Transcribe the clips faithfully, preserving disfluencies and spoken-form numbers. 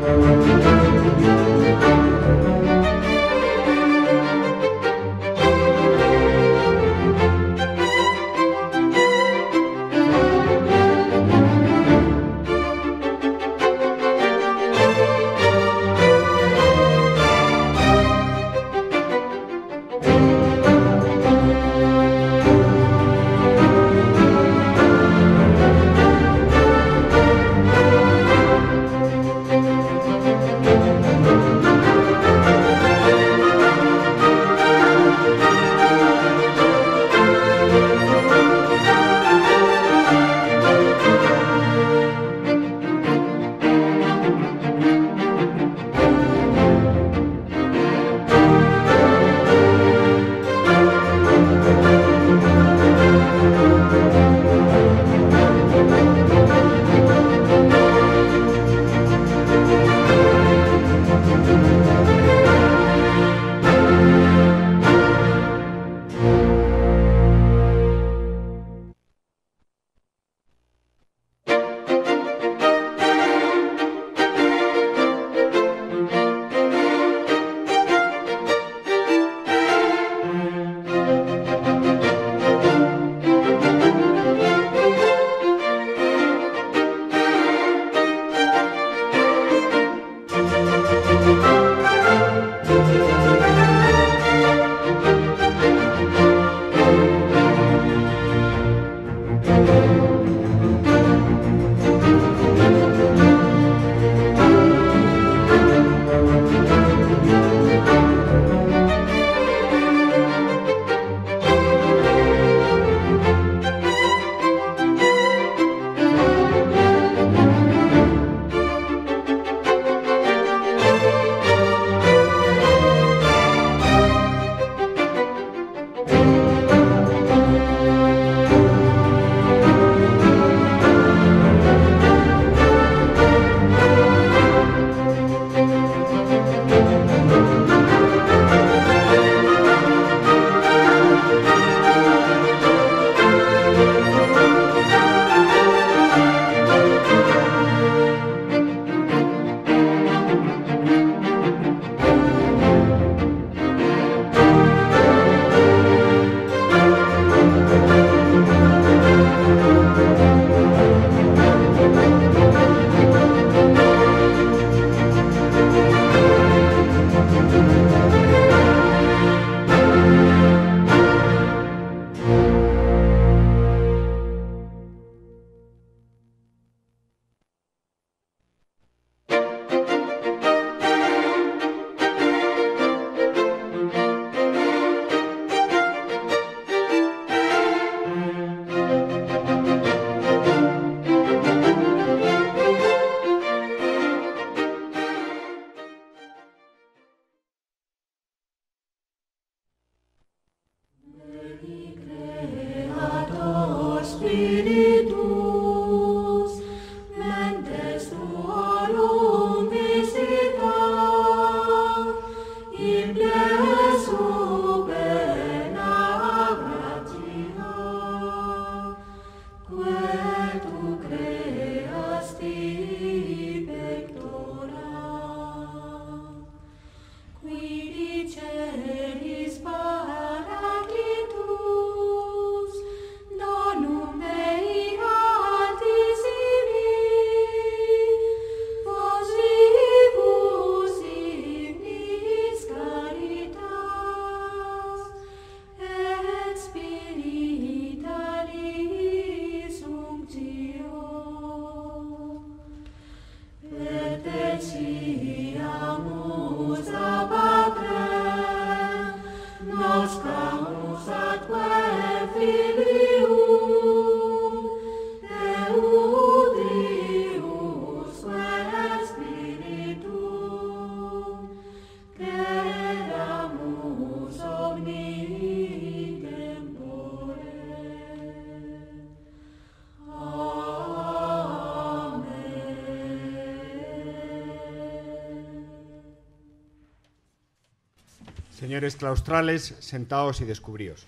Señores claustrales, sentaos y descubríos.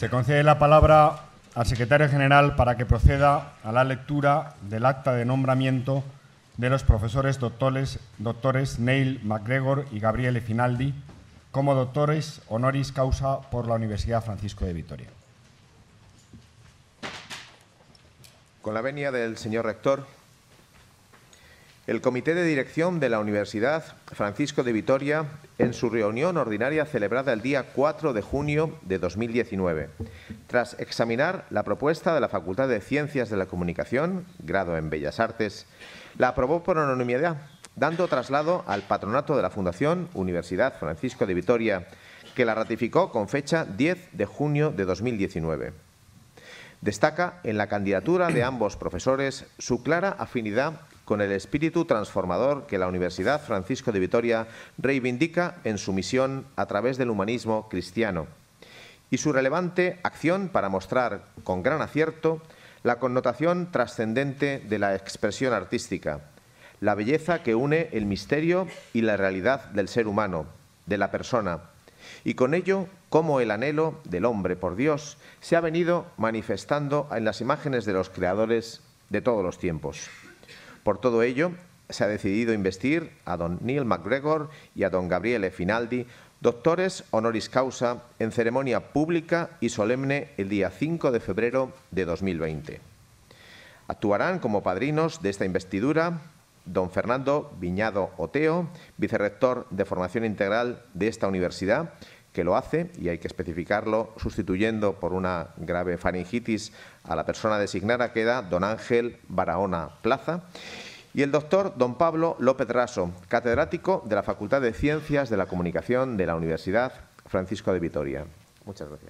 Se concede la palabra al secretario general para que proceda a la lectura del acta de nombramiento de los profesores doctores, doctores Neil MacGregor y Gabriele Finaldi como doctores honoris causa por la Universidad Francisco de Vitoria. Con la venia del señor rector, el Comité de Dirección de la Universidad Francisco de Vitoria, en su reunión ordinaria celebrada el día cuatro de junio de dos mil diecinueve, tras examinar la propuesta de la Facultad de Ciencias de la Comunicación, grado en Bellas Artes, la aprobó por unanimidad, dando traslado al patronato de la Fundación Universidad Francisco de Vitoria, que la ratificó con fecha diez de junio de dos mil diecinueve. Destaca en la candidatura de ambos profesores su clara afinidad con el espíritu transformador que la Universidad Francisco de Vitoria reivindica en su misión a través del humanismo cristiano y su relevante acción para mostrar con gran acierto la connotación trascendente de la expresión artística, la belleza que une el misterio y la realidad del ser humano, de la persona, y con ello cómo el anhelo del hombre por Dios se ha venido manifestando en las imágenes de los creadores de todos los tiempos. Por todo ello, se ha decidido investir a don Neil MacGregor y a don Gabriele Finaldi, doctores honoris causa, en ceremonia pública y solemne el día cinco de febrero de dos mil veinte. Actuarán como padrinos de esta investidura don Fernando Viñado Oteo, vicerrector de Formación Integral de esta universidad, que lo hace, y hay que especificarlo, sustituyendo por una grave faringitis a la persona designada, queda don Ángel Barahona Plaza, y el doctor don Pablo López Raso, catedrático de la Facultad de Ciencias de la Comunicación de la Universidad Francisco de Vitoria. Muchas gracias.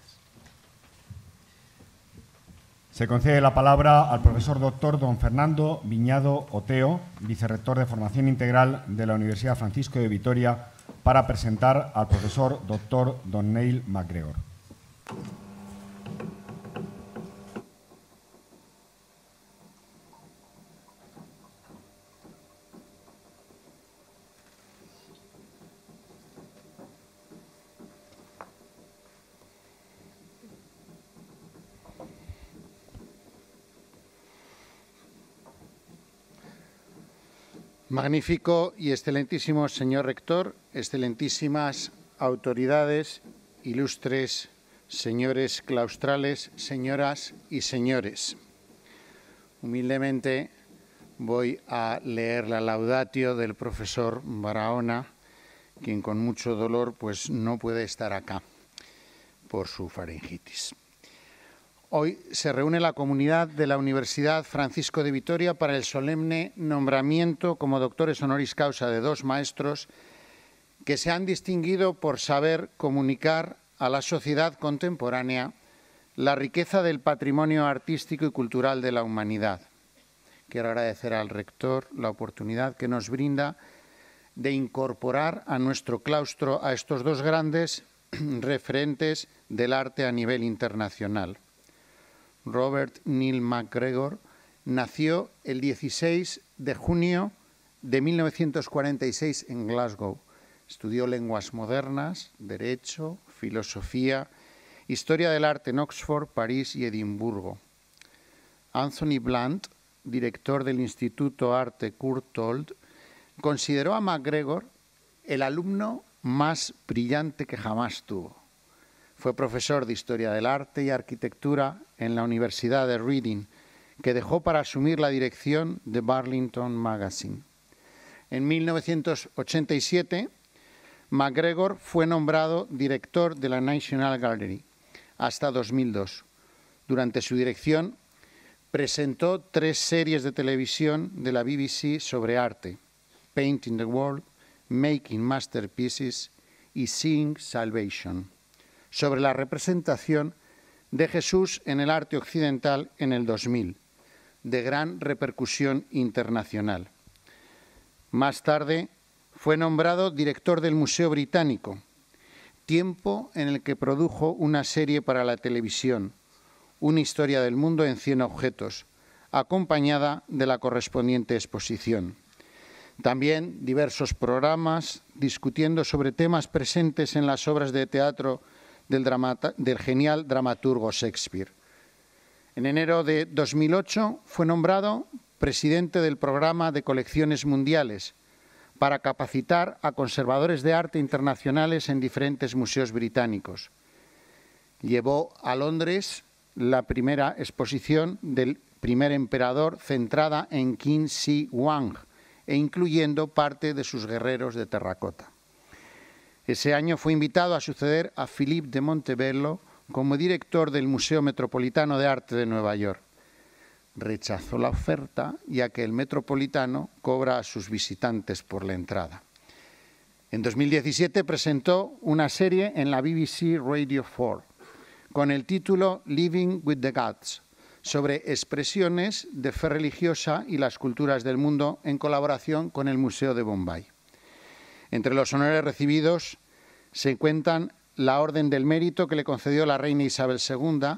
Se concede la palabra al profesor doctor don Fernando Viñado Oteo, vicerrector de Formación Integral de la Universidad Francisco de Vitoria, para presentar al profesor doctor don Neil MacGregor. Magnífico y excelentísimo señor rector, excelentísimas autoridades, ilustres señores claustrales, señoras y señores. Humildemente voy a leer la laudatio del profesor Barahona, quien con mucho dolor pues no puede estar acá por su faringitis. Hoy se reúne la comunidad de la Universidad Francisco de Vitoria para el solemne nombramiento como doctores honoris causa de dos maestros que se han distinguido por saber comunicar a la sociedad contemporánea la riqueza del patrimonio artístico y cultural de la humanidad. Quiero agradecer al rector la oportunidad que nos brinda de incorporar a nuestro claustro a estos dos grandes referentes del arte a nivel internacional. Robert Neil MacGregor nació el dieciséis de junio de mil novecientos cuarenta y seis en Glasgow. Estudió lenguas modernas, derecho, filosofía, historia del arte en Oxford, París y Edimburgo. Anthony Blunt, director del Instituto Arte Courtauld, consideró a MacGregor el alumno más brillante que jamás tuvo. Fue profesor de Historia del Arte y Arquitectura en la Universidad de Reading, que dejó para asumir la dirección de Burlington Magazine. En mil novecientos ochenta y siete, MacGregor fue nombrado director de la National Gallery hasta dos mil dos. Durante su dirección, presentó tres series de televisión de la B B C sobre arte: Painting the World, Making Masterpieces y Seeing Salvation, sobre la representación de Jesús en el arte occidental en el dos mil, de gran repercusión internacional. Más tarde fue nombrado director del Museo Británico, tiempo en el que produjo una serie para la televisión, Una historia del mundo en cien objetos, acompañada de la correspondiente exposición. También diversos programas discutiendo sobre temas presentes en las obras de teatro del, dramata, del genial dramaturgo Shakespeare. En enero de dos mil ocho fue nombrado presidente del Programa de Colecciones Mundiales para capacitar a conservadores de arte internacionales en diferentes museos británicos. Llevó a Londres la primera exposición del primer emperador centrada en Qin Shi Huang e incluyendo parte de sus guerreros de terracota. Ese año fue invitado a suceder a Philippe de Montebello como director del Museo Metropolitano de Arte de Nueva York. Rechazó la oferta, ya que el Metropolitano cobra a sus visitantes por la entrada. En dos mil diecisiete presentó una serie en la B B C Radio cuatro con el título Living with the Gods, sobre expresiones de fe religiosa y las culturas del mundo en colaboración con el Museo de Bombay. Entre los honores recibidos se cuentan la Orden del Mérito que le concedió la reina Isabel segunda,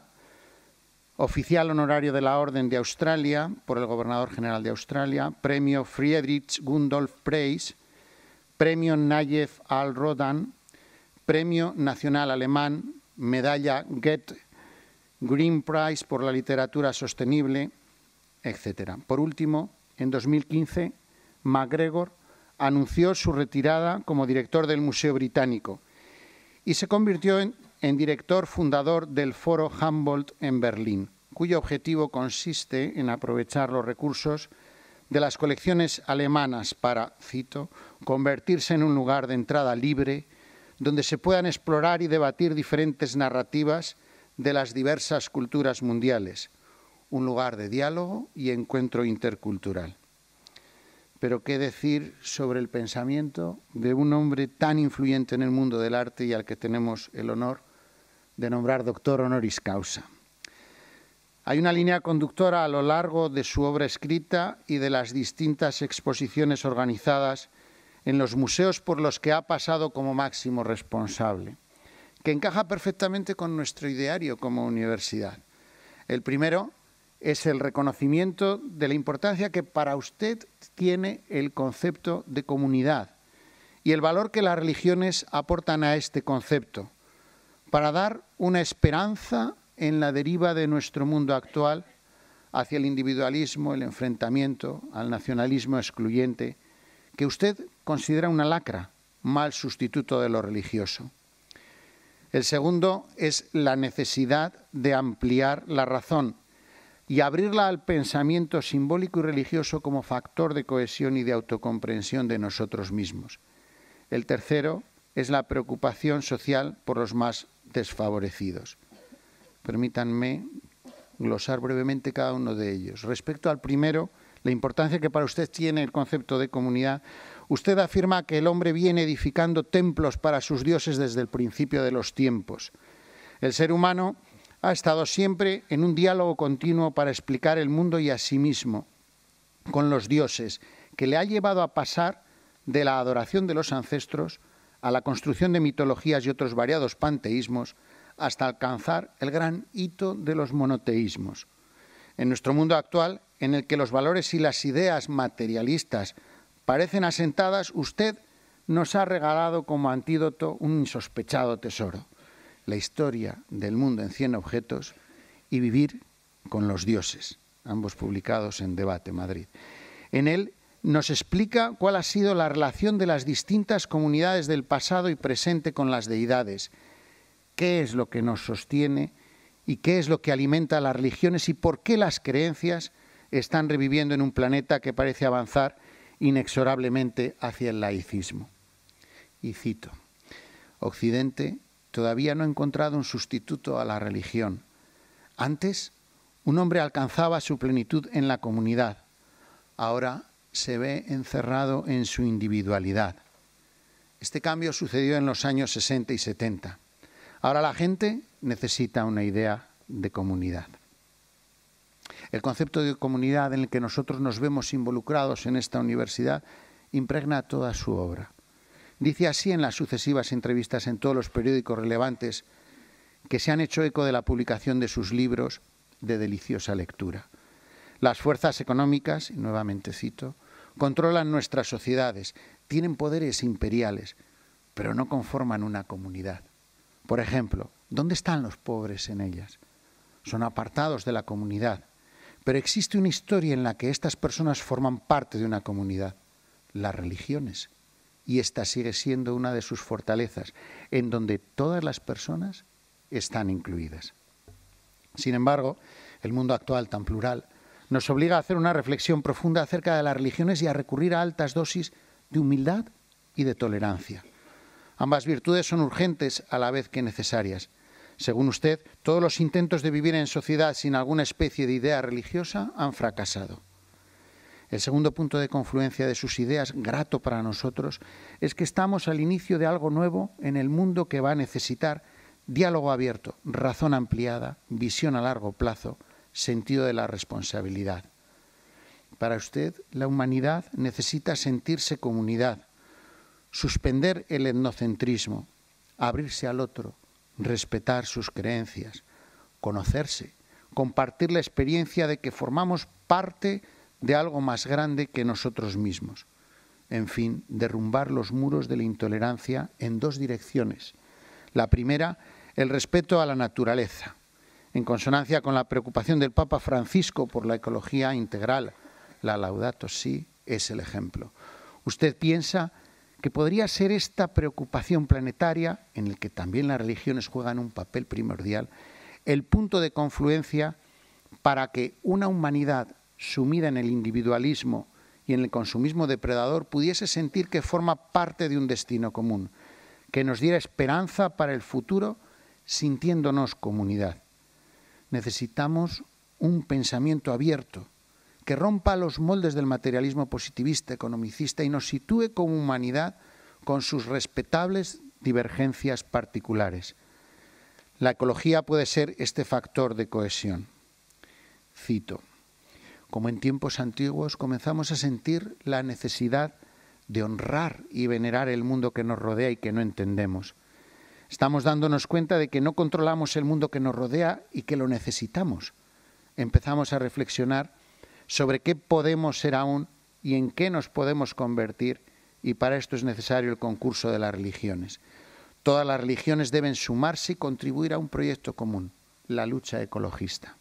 oficial honorario de la Orden de Australia por el Gobernador General de Australia, premio Friedrich Gundolf Preis, premio Nayef al-Rodan, premio nacional alemán, medalla Goethe, Green Prize por la literatura sostenible, etcétera. Por último, en dos mil quince, MacGregor anunció su retirada como director del Museo Británico y se convirtió en, en director fundador del Foro Humboldt en Berlín, cuyo objetivo consiste en aprovechar los recursos de las colecciones alemanas para, cito, convertirse en un lugar de entrada libre donde se puedan explorar y debatir diferentes narrativas de las diversas culturas mundiales, un lugar de diálogo y encuentro intercultural. Pero qué decir sobre el pensamiento de un hombre tan influyente en el mundo del arte y al que tenemos el honor de nombrar doctor honoris causa. Hay una línea conductora a lo largo de su obra escrita y de las distintas exposiciones organizadas en los museos por los que ha pasado como máximo responsable, que encaja perfectamente con nuestro ideario como universidad. El primero es el reconocimiento de la importancia que para usted tiene el concepto de comunidad y el valor que las religiones aportan a este concepto para dar una esperanza en la deriva de nuestro mundo actual hacia el individualismo, el enfrentamiento, al nacionalismo excluyente, que usted considera una lacra, mal sustituto de lo religioso. El segundo es la necesidad de ampliar la razón y abrirla al pensamiento simbólico y religioso como factor de cohesión y de autocomprensión de nosotros mismos. El tercero es la preocupación social por los más desfavorecidos. Permítanme glosar brevemente cada uno de ellos. Respecto al primero, la importancia que para usted tiene el concepto de comunidad, usted afirma que el hombre viene edificando templos para sus dioses desde el principio de los tiempos. El ser humano ha estado siempre en un diálogo continuo para explicar el mundo y a sí mismo con los dioses, que le ha llevado a pasar de la adoración de los ancestros a la construcción de mitologías y otros variados panteísmos hasta alcanzar el gran hito de los monoteísmos. En nuestro mundo actual, en el que los valores y las ideas materialistas parecen asentadas, usted nos ha regalado como antídoto un insospechado tesoro: la historia del mundo en cien objetos y Vivir con los dioses, ambos publicados en Debate, Madrid. En él nos explica cuál ha sido la relación de las distintas comunidades del pasado y presente con las deidades, qué es lo que nos sostiene y qué es lo que alimenta a las religiones y por qué las creencias están reviviendo en un planeta que parece avanzar inexorablemente hacia el laicismo. Y cito: Occidente todavía no ha encontrado un sustituto a la religión. Antes, un hombre alcanzaba su plenitud en la comunidad. Ahora se ve encerrado en su individualidad. Este cambio sucedió en los años sesenta y setenta. Ahora la gente necesita una idea de comunidad. El concepto de comunidad en el que nosotros nos vemos involucrados en esta universidad impregna toda su obra. Dice así en las sucesivas entrevistas en todos los periódicos relevantes que se han hecho eco de la publicación de sus libros de deliciosa lectura. Las fuerzas económicas, y nuevamente cito, controlan nuestras sociedades, tienen poderes imperiales, pero no conforman una comunidad. Por ejemplo, ¿dónde están los pobres en ellas? Son apartados de la comunidad, pero existe una historia en la que estas personas forman parte de una comunidad, las religiones, y esta sigue siendo una de sus fortalezas, en donde todas las personas están incluidas. Sin embargo, el mundo actual tan plural nos obliga a hacer una reflexión profunda acerca de las religiones y a recurrir a altas dosis de humildad y de tolerancia. Ambas virtudes son urgentes a la vez que necesarias. Según usted, todos los intentos de vivir en sociedad sin alguna especie de idea religiosa han fracasado. El segundo punto de confluencia de sus ideas, grato para nosotros, es que estamos al inicio de algo nuevo en el mundo que va a necesitar diálogo abierto, razón ampliada, visión a largo plazo, sentido de la responsabilidad. Para usted, la humanidad necesita sentirse comunidad, suspender el etnocentrismo, abrirse al otro, respetar sus creencias, conocerse, compartir la experiencia de que formamos parte de algo más grande que nosotros mismos. En fin, derrumbar los muros de la intolerancia en dos direcciones. La primera, el respeto a la naturaleza, en consonancia con la preocupación del Papa Francisco por la ecología integral. La Laudato Si es el ejemplo. ¿Usted piensa que podría ser esta preocupación planetaria, en el que también las religiones juegan un papel primordial, el punto de confluencia para que una humanidad sumida en el individualismo y en el consumismo depredador pudiese sentir que forma parte de un destino común, que nos diera esperanza para el futuro sintiéndonos comunidad? Necesitamos un pensamiento abierto que rompa los moldes del materialismo positivista, economicista y nos sitúe como humanidad con sus respetables divergencias particulares. La ecología puede ser este factor de cohesión. Cito: como en tiempos antiguos comenzamos a sentir la necesidad de honrar y venerar el mundo que nos rodea y que no entendemos. Estamos dándonos cuenta de que no controlamos el mundo que nos rodea y que lo necesitamos. Empezamos a reflexionar sobre qué podemos ser aún y en qué nos podemos convertir, y para esto es necesario el concurso de las religiones. Todas las religiones deben sumarse y contribuir a un proyecto común, la lucha ecologista.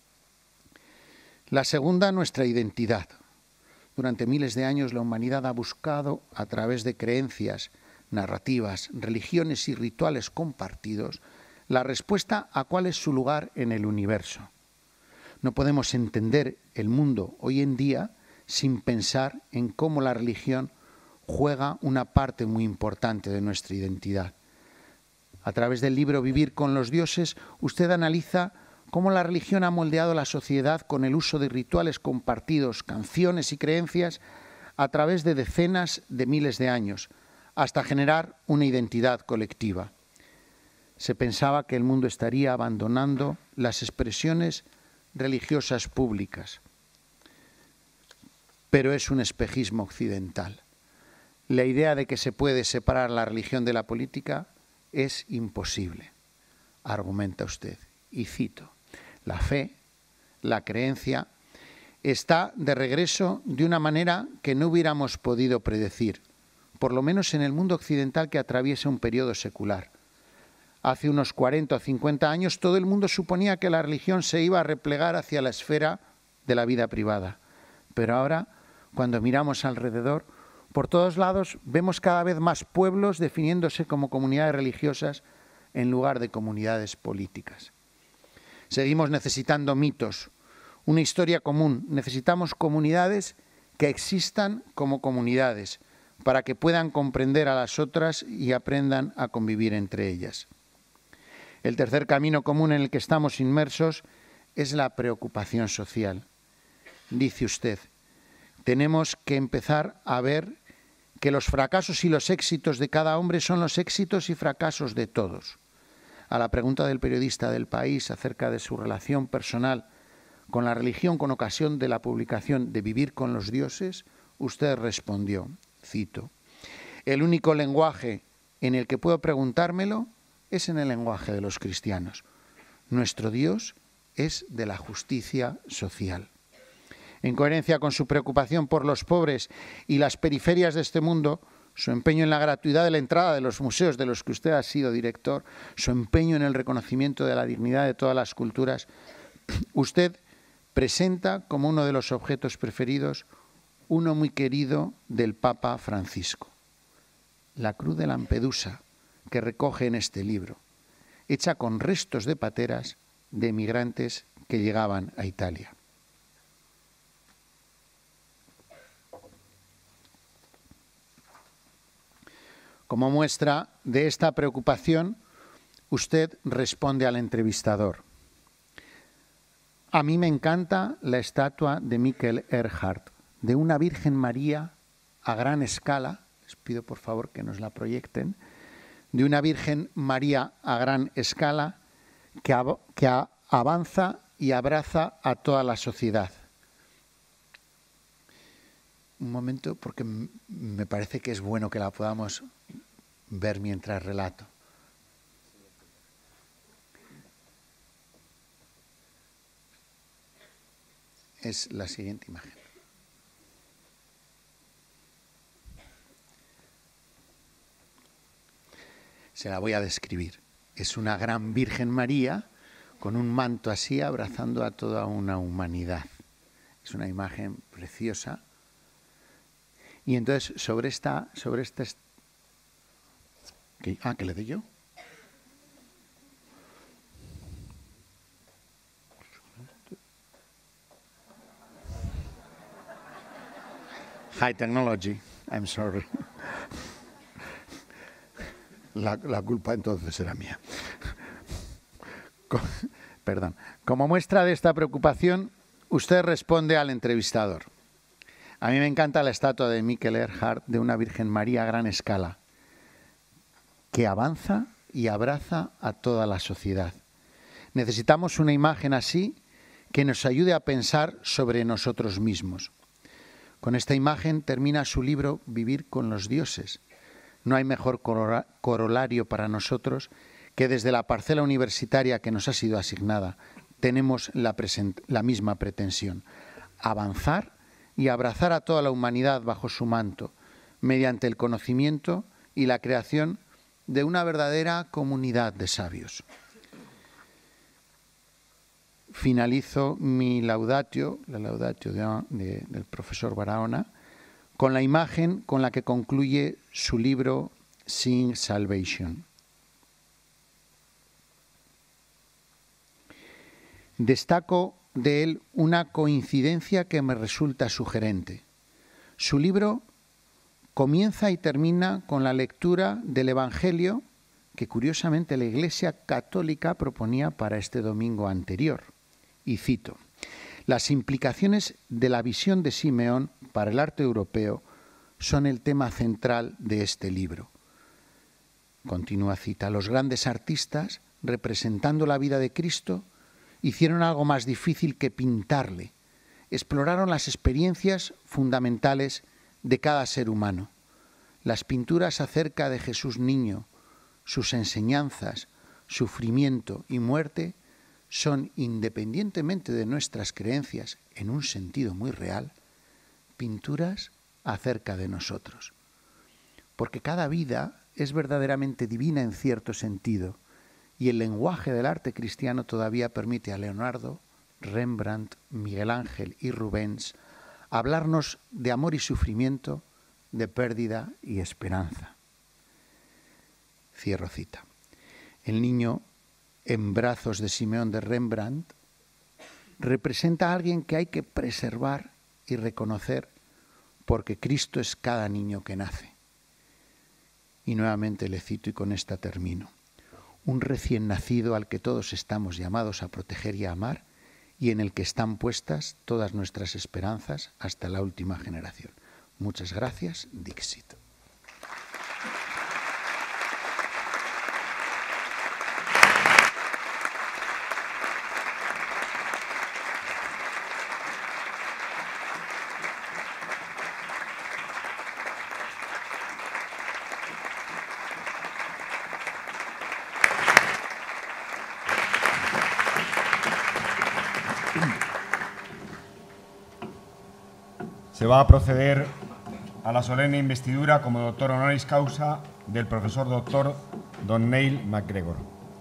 La segunda, nuestra identidad. Durante miles de años la humanidad ha buscado, a través de creencias, narrativas, religiones y rituales compartidos, la respuesta a cuál es su lugar en el universo. No podemos entender el mundo hoy en día sin pensar en cómo la religión juega una parte muy importante de nuestra identidad. A través del libro Vivir con los dioses, usted analiza cómo la religión ha moldeado la sociedad con el uso de rituales compartidos, canciones y creencias a través de decenas de miles de años, hasta generar una identidad colectiva. Se pensaba que el mundo estaría abandonando las expresiones religiosas públicas, pero es un espejismo occidental. La idea de que se puede separar la religión de la política es imposible, argumenta usted, y cito: la fe, la creencia, está de regreso de una manera que no hubiéramos podido predecir, por lo menos en el mundo occidental que atraviesa un periodo secular. Hace unos cuarenta o cincuenta años todo el mundo suponía que la religión se iba a replegar hacia la esfera de la vida privada. Pero ahora, cuando miramos alrededor, por todos lados vemos cada vez más pueblos definiéndose como comunidades religiosas en lugar de comunidades políticas. Seguimos necesitando mitos, una historia común. Necesitamos comunidades que existan como comunidades, para que puedan comprender a las otras y aprendan a convivir entre ellas. El tercer camino común en el que estamos inmersos es la preocupación social. Dice usted, tenemos que empezar a ver que los fracasos y los éxitos de cada hombre son los éxitos y fracasos de todos. A la pregunta del periodista del País acerca de su relación personal con la religión con ocasión de la publicación de Vivir con los dioses, usted respondió, cito: el único lenguaje en el que puedo preguntármelo es en el lenguaje de los cristianos. Nuestro Dios es de la justicia social. En coherencia con su preocupación por los pobres y las periferias de este mundo, su empeño en la gratuidad de la entrada de los museos de los que usted ha sido director, su empeño en el reconocimiento de la dignidad de todas las culturas, usted presenta como uno de los objetos preferidos uno muy querido del Papa Francisco, la cruz de Lampedusa, que recoge en este libro, hecha con restos de pateras de emigrantes que llegaban a Italia. Como muestra de esta preocupación, usted responde al entrevistador. A mí me encanta la estatua de Michael Erhardt, de una Virgen María a gran escala, les pido por favor que nos la proyecten, de una Virgen María a gran escala que, av que a avanza y abraza a toda la sociedad. Un momento, porque me parece que es bueno que la podamos ver mientras relato. Es la siguiente imagen. Se la voy a describir. Es una gran Virgen María con un manto así abrazando a toda una humanidad. Es una imagen preciosa. Y entonces sobre esta, sobre esta, ¿qué? Ah, ¿que le doy yo? High technology, I'm sorry. La, la culpa entonces era mía. Perdón. Como muestra de esta preocupación, usted responde al entrevistador. A mí me encanta la estatua de Michael Erhardt de una Virgen María a gran escala, que avanza y abraza a toda la sociedad. Necesitamos una imagen así que nos ayude a pensar sobre nosotros mismos. Con esta imagen termina su libro Vivir con los dioses. No hay mejor corolario para nosotros que desde la parcela universitaria que nos ha sido asignada tenemos la, la misma pretensión, avanzar y abrazar a toda la humanidad bajo su manto, mediante el conocimiento y la creación de una verdadera comunidad de sabios. Finalizo mi laudatio, la laudatio de, de, del profesor Barahona, con la imagen con la que concluye su libro Seeing Salvation. Destaco de él una coincidencia que me resulta sugerente. Su libro comienza y termina con la lectura del Evangelio que curiosamente la Iglesia Católica proponía para este domingo anterior. Y cito: las implicaciones de la visión de Simeón para el arte europeo son el tema central de este libro. Continúa cita: los grandes artistas, representando la vida de Cristo, hicieron algo más difícil que pintarle. Exploraron las experiencias fundamentales de cada ser humano. Las pinturas acerca de Jesús niño, sus enseñanzas, sufrimiento y muerte son, independientemente de nuestras creencias, en un sentido muy real, pinturas acerca de nosotros. Porque cada vida es verdaderamente divina en cierto sentido, y el lenguaje del arte cristiano todavía permite a Leonardo, Rembrandt, Miguel Ángel y Rubens hablarnos de amor y sufrimiento, de pérdida y esperanza. Cierro cita. El niño en brazos de Simeón de Rembrandt representa a alguien que hay que preservar y reconocer porque Cristo es cada niño que nace. Y nuevamente le cito y con esta termino. Un recién nacido al que todos estamos llamados a proteger y a amar y en el que están puestas todas nuestras esperanzas hasta la última generación. Muchas gracias, Dixit. Se va a proceder a la solemne investidura como doctor honoris causa del profesor doctor don Neil MacGregor.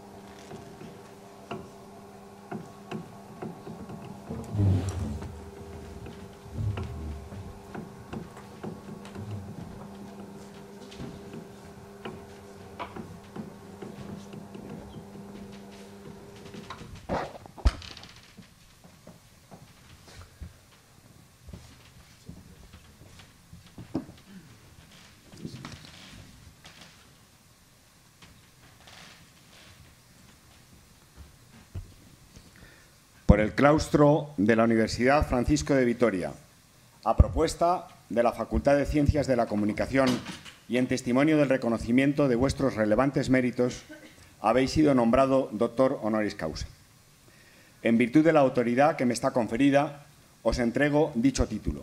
Por el claustro de la Universidad Francisco de Vitoria, a propuesta de la Facultad de Ciencias de la Comunicación y en testimonio del reconocimiento de vuestros relevantes méritos, habéis sido nombrado doctor honoris causa. En virtud de la autoridad que me está conferida, os entrego dicho título.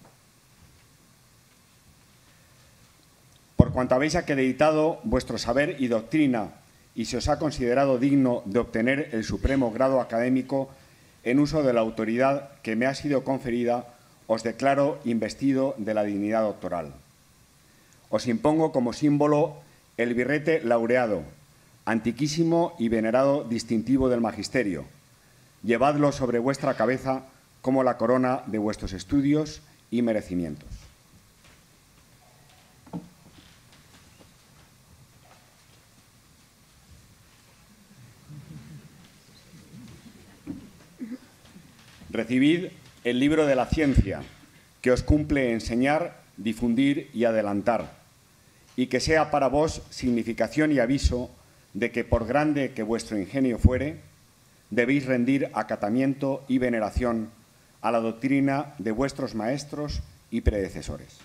Por cuanto habéis acreditado vuestro saber y doctrina y se os ha considerado digno de obtener el supremo grado académico en uso de la autoridad que me ha sido conferida, os declaro investido de la dignidad doctoral. Os impongo como símbolo el birrete laureado, antiquísimo y venerado distintivo del magisterio. Llevadlo sobre vuestra cabeza como la corona de vuestros estudios y merecimientos. Recibid el libro de la ciencia, que os cumple enseñar, difundir y adelantar, y que sea para vos significación y aviso de que, por grande que vuestro ingenio fuere, debéis rendir acatamiento y veneración a la doctrina de vuestros maestros y predecesores.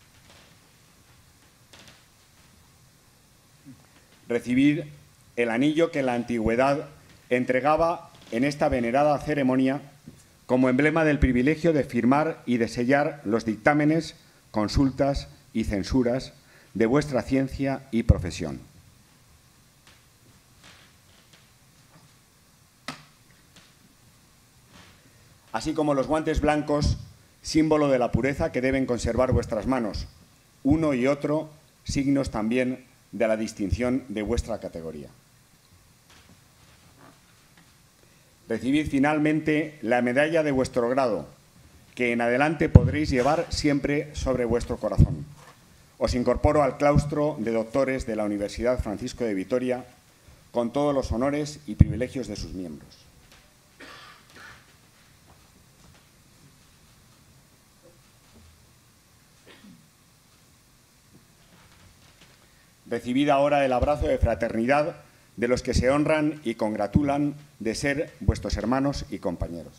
Recibid el anillo que la antigüedad entregaba en esta venerada ceremonia como emblema del privilegio de firmar y de sellar los dictámenes, consultas y censuras de vuestra ciencia y profesión. Así como los guantes blancos, símbolo de la pureza que deben conservar vuestras manos, uno y otro signos también de la distinción de vuestra categoría. Recibid finalmente la medalla de vuestro grado, que en adelante podréis llevar siempre sobre vuestro corazón. Os incorporo al claustro de doctores de la Universidad Francisco de Vitoria, con todos los honores y privilegios de sus miembros. Recibid ahora el abrazo de fraternidad de los que se honran y congratulan de ser vuestros hermanos y compañeros.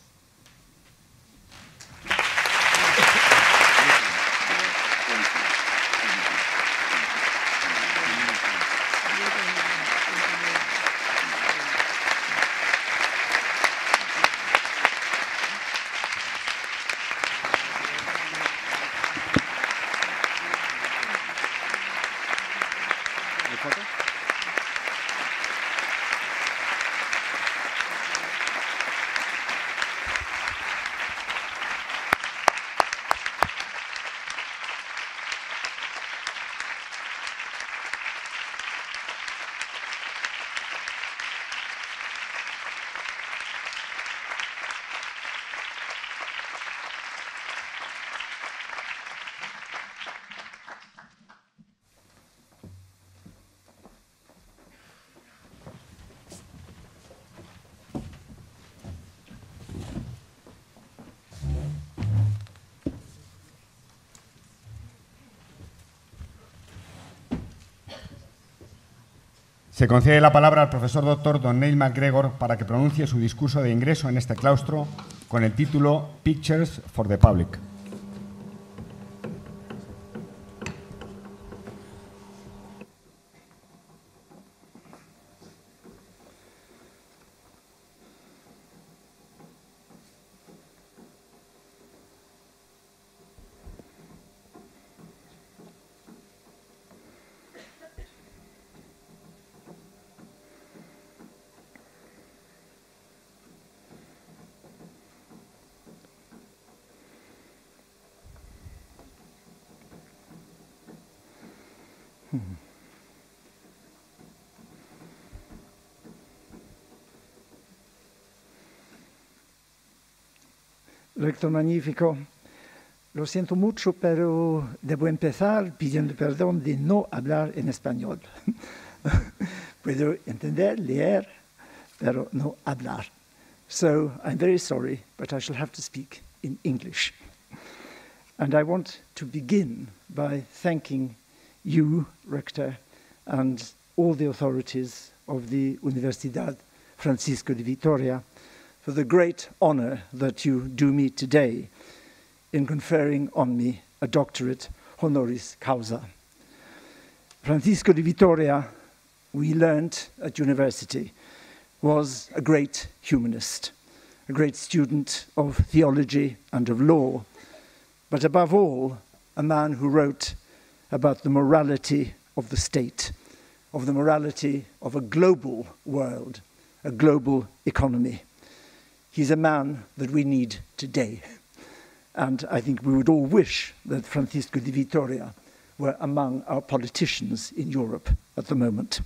Se concede la palabra al profesor doctor don Neil MacGregor para que pronuncie su discurso de ingreso en este claustro con el título Pictures for the Public. Rector magnífico, lo siento mucho, pero debo empezar pidiendo perdón de no hablar en español. Puedo entender, leer, pero no hablar. So I'm very sorry, but I shall have to speak in English. And I want to begin by thanking you, Rector, and all the authorities of the Universidad Francisco de Vitoria for the great honor that you do me today in conferring on me a doctorate honoris causa. Francisco de Vitoria, we learned at university, was a great humanist, a great student of theology and of law, but above all, a man who wrote about the morality of the state, of the morality of a global world, a global economy. He's a man that we need today. And I think we would all wish that Francisco de Vitoria were among our politicians in Europe at the moment.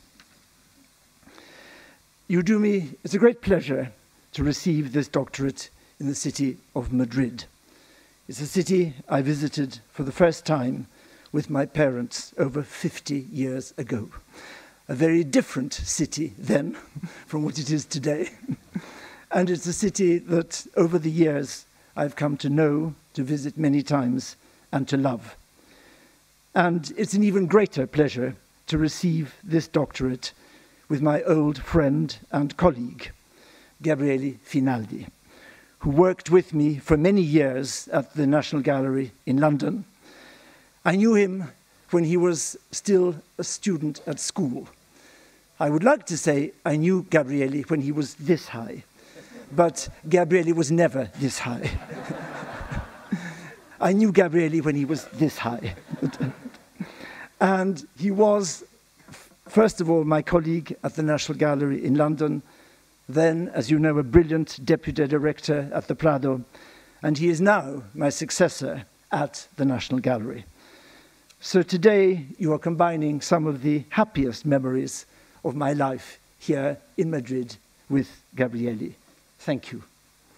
You do me, it's a great pleasure to receive this doctorate in the city of Madrid. It's a city I visited for the first time with my parents over fifty years ago. A very different city then from what it is today. And it's a city that over the years I've come to know, to visit many times, and to love. And it's an even greater pleasure to receive this doctorate with my old friend and colleague, Gabriele Finaldi, who worked with me for many years at the National Gallery in London. I knew him when he was still a student at school. I would like to say I knew Gabriele when he was this high, but Gabriele was never this high. I knew Gabriele when he was this high. And he was, first of all, my colleague at the National Gallery in London, then, as you know, a brilliant deputy director at the Prado, and he is now my successor at the National Gallery. So today you are combining some of the happiest memories of my life here in Madrid with Gabriele. Thank you.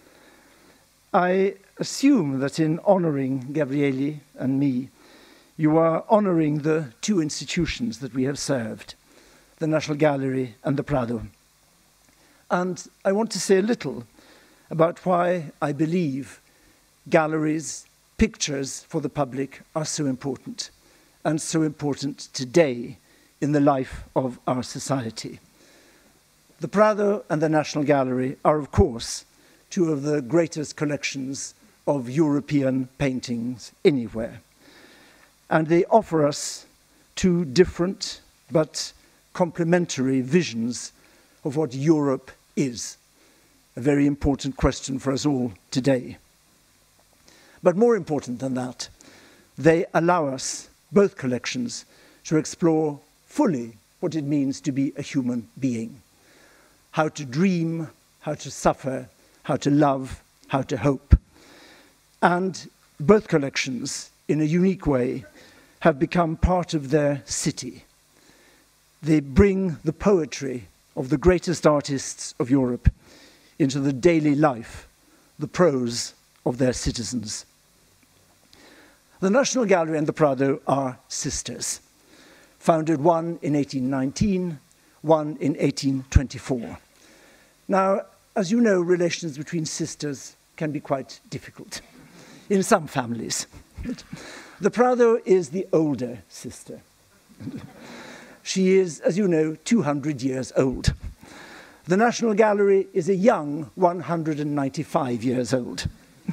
I assume that in honoring Gabriele and me, you are honoring the two institutions that we have served, the National Gallery and the Prado. And I want to say a little about why I believe galleries, pictures for the public are so important, and so important today in the life of our society. The Prado and the National Gallery are, of course, two of the greatest collections of European paintings anywhere. And they offer us two different but complementary visions of what Europe is, a very important question for us all today. But more important than that, they allow us, both collections, to explore fully what it means to be a human being, how to dream, how to suffer, how to love, how to hope. And both collections, in a unique way, have become part of their city. They bring the poetry of the greatest artists of Europe into the daily life, the prose of their citizens. The National Gallery and the Prado are sisters, founded one in eighteen nineteen, one in eighteen twenty-four. Now, as you know, relations between sisters can be quite difficult in some families. The Prado is the older sister. She is, as you know, two hundred years old. The National Gallery is a young one hundred ninety-five years old.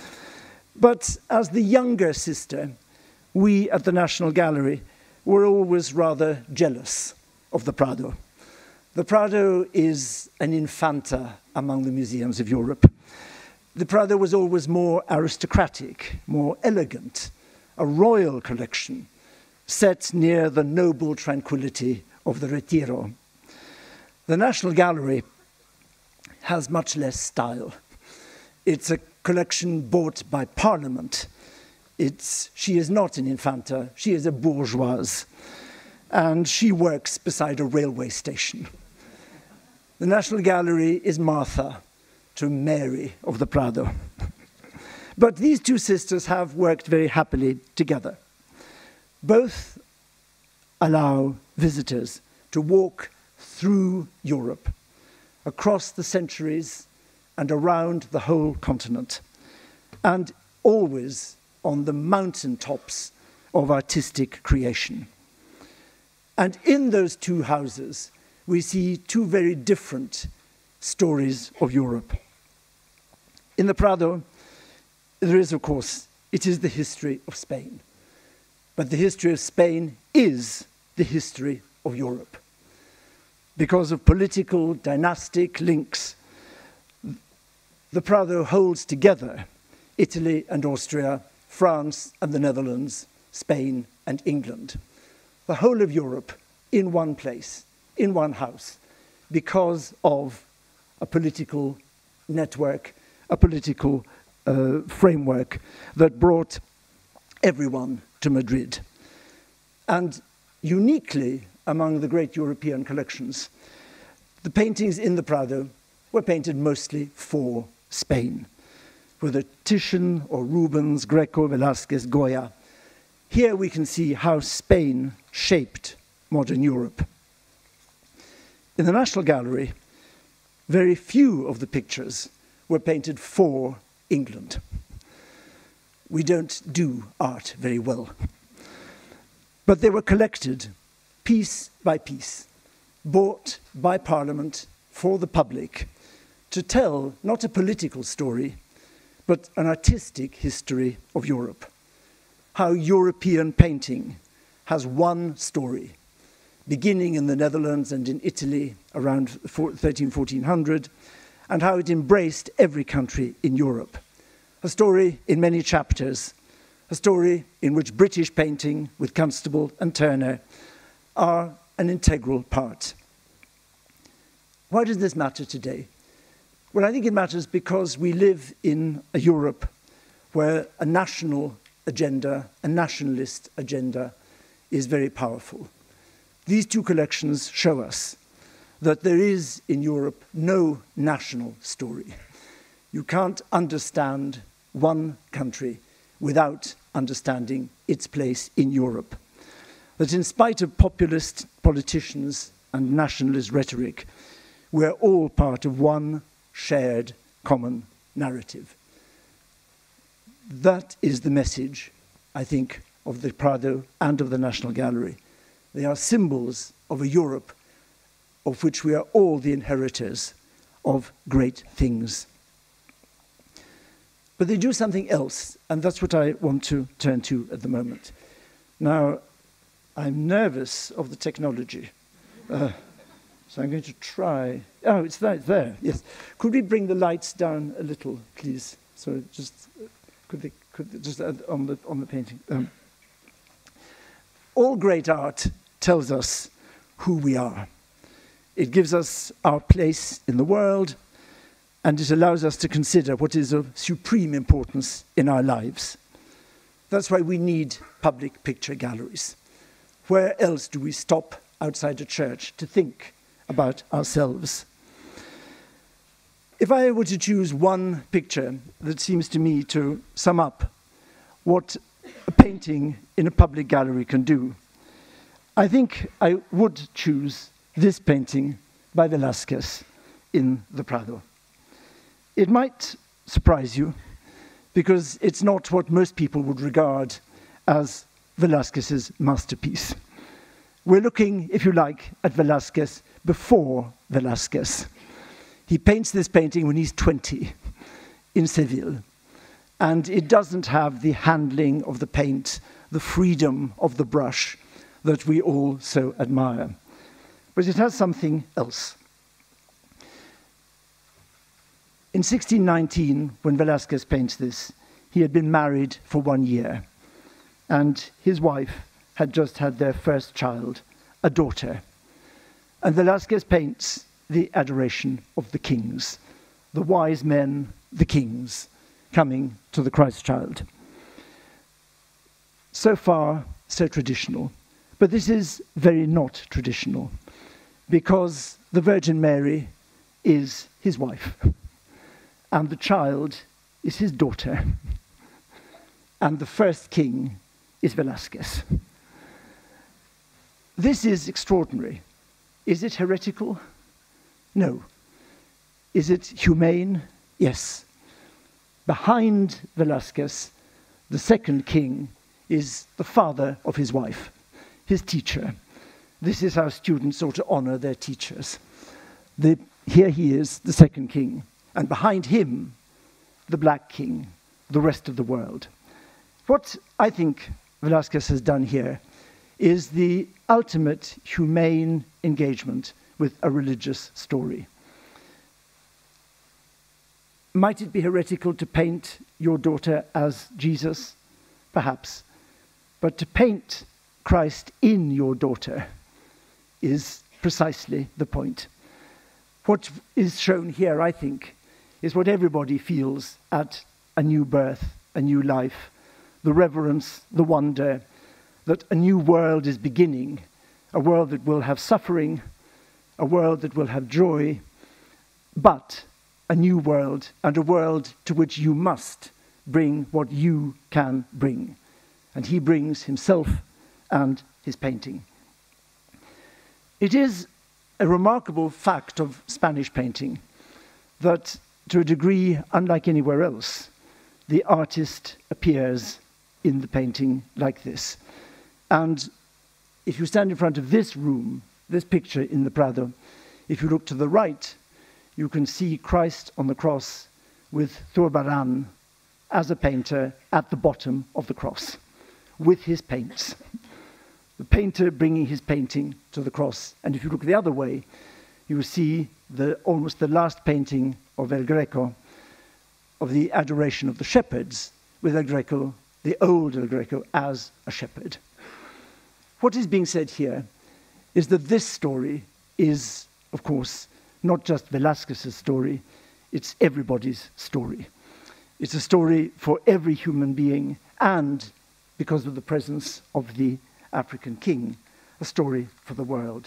But as the younger sister, we at the National Gallery were always rather jealous of the Prado. The Prado is an infanta among the museums of Europe. The Prado was always more aristocratic, more elegant, a royal collection set near the noble tranquility of the Retiro. The National Gallery has much less style. It's a collection bought by Parliament. It's, she is not an infanta, she is a bourgeoise. and she works beside a railway station. The National Gallery is Martha to Mary of the Prado. But these two sisters have worked very happily together. Both allow visitors to walk through Europe, across the centuries and around the whole continent, and always on the mountaintops of artistic creation. And in those two houses, we see two very different stories of Europe. In the Prado, there is, of course, it is the history of Spain. But the history of Spain is the history of Europe. Because of political, dynastic links, the Prado holds together Italy and Austria, France and the Netherlands, Spain and England. The whole of Europe in one place, in one house, because of a political network, a political uh, framework that brought everyone to Madrid. And uniquely among the great European collections, the paintings in the Prado were painted mostly for Spain, whether Titian or Rubens, Greco, Velázquez, Goya. Here we can see how Spain shaped modern Europe. In the National Gallery, very few of the pictures were painted for England. We don't do art very well. But they were collected piece by piece, bought by Parliament for the public to tell not a political story, but an artistic history of Europe. How European painting has one story, beginning in the Netherlands and in Italy around thirteen, fourteen hundred, and how it embraced every country in Europe. A story in many chapters, a story in which British painting with Constable and Turner are an integral part. Why does this matter today? Well, I think it matters because we live in a Europe where a national agenda, a nationalist agenda, is very powerful. These two collections show us that there is in Europe no national story. You can't understand one country without understanding its place in Europe. That in spite of populist politicians and nationalist rhetoric, we're all part of one shared common narrative. That is the message, I think, of the Prado and of the National Gallery. They are symbols of a Europe of which we are all the inheritors of great things. But they do something else, and that's what I want to turn to at the moment. Now, I'm nervous of the technology. Uh, so I'm going to try. Oh, it's there, there, yes. Could we bring the lights down a little, please? So just, could they, could they, just on the, on the painting. Um, all great art tells us who we are. It gives us our place in the world, and it allows us to consider what is of supreme importance in our lives. That's why we need public picture galleries. Where else do we stop outside a church to think about ourselves? If I were to choose one picture that seems to me to sum up what a painting in a public gallery can do, I think I would choose this painting by Velázquez in the Prado. It might surprise you, because it's not what most people would regard as Velázquez's masterpiece. We're looking, if you like, at Velázquez before Velázquez. He paints this painting when he's twenty in Seville, and it doesn't have the handling of the paint, the freedom of the brush that we all so admire. But it has something else. In sixteen nineteen, when Velázquez paints this, he had been married for one year, and his wife had just had their first child, a daughter. And Velázquez paints the adoration of the kings, the wise men, the kings, coming to the Christ child. So far, so traditional. But this is very not traditional, because the Virgin Mary is his wife, and the child is his daughter, and the first king is Velázquez. This is extraordinary. Is it heretical? No. Is it humane? Yes. Behind Velázquez, the second king is the father of his wife, his teacher. This is how students ought to honor their teachers. The, here he is, the second king, and behind him, the black king, the rest of the world. What I think Velázquez has done here is the ultimate humane engagement with a religious story. Might it be heretical to paint your daughter as Jesus? Perhaps. But to paint Christ in your daughter is precisely the point. What is shown here, I think, is what everybody feels at a new birth, a new life, the reverence, the wonder, that a new world is beginning, a world that will have suffering, a world that will have joy, but a new world, and a world to which you must bring what you can bring. And he brings himself and his painting. It is a remarkable fact of Spanish painting that, to a degree unlike anywhere else, the artist appears in the painting like this. And if you stand in front of this room, this picture in the Prado, if you look to the right, you can see Christ on the cross with Zurbarán as a painter at the bottom of the cross, with his paints. The painter bringing his painting to the cross. And if you look the other way, you will see the, almost the last painting of El Greco, of the adoration of the shepherds, with El Greco, the old El Greco, as a shepherd. What is being said here is that this story is, of course, not just Velázquez's story, it's everybody's story. It's a story for every human being, and, because of the presence of the African king, a story for the world.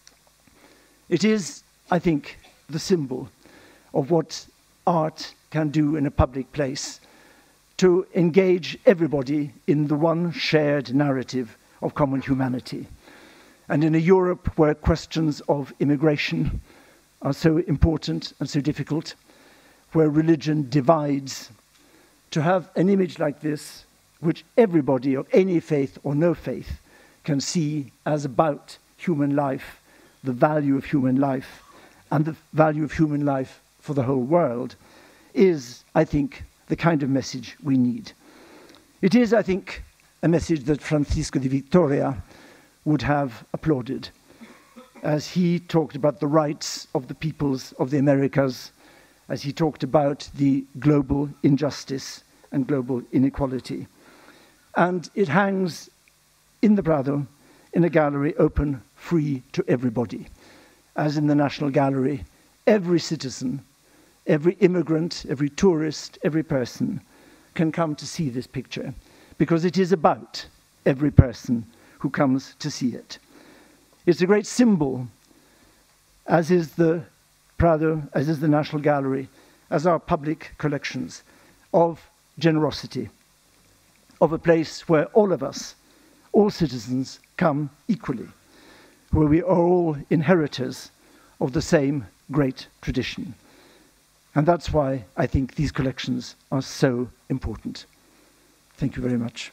It is, I think, the symbol of what art can do in a public place, to engage everybody in the one shared narrative of common humanity. And in a Europe where questions of immigration are so important and so difficult, where religion divides, to have an image like this, which everybody of any faith or no faith can see as about human life, the value of human life, and the value of human life for the whole world, is, I think, the kind of message we need. It is, I think, a message that Francisco de Vitoria would have applauded, as he talked about the rights of the peoples of the Americas, as he talked about the global injustice and global inequality. And it hangs in the Prado, in a gallery open, free to everybody. As in the National Gallery, every citizen, every immigrant, every tourist, every person can come to see this picture, because it is about every person who comes to see it. It's a great symbol, as is the Prado, as is the National Gallery, as our public collections, of generosity, of a place where all of us, all citizens, come equally, where we are all inheritors of the same great tradition. And that's why I think these collections are so important. Thank you very much.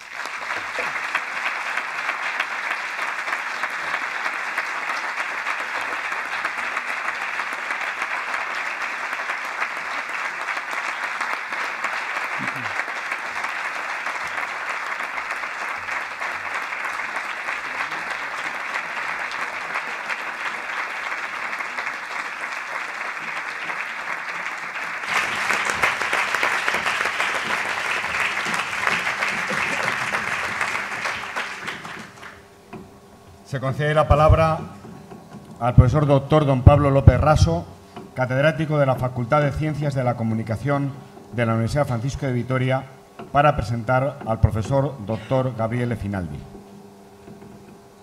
Se concede la palabra al profesor doctor don Pablo López Raso, catedrático de la Facultad de Ciencias de la Comunicación de la Universidad Francisco de Vitoria, para presentar al profesor doctor Gabriele Finaldi.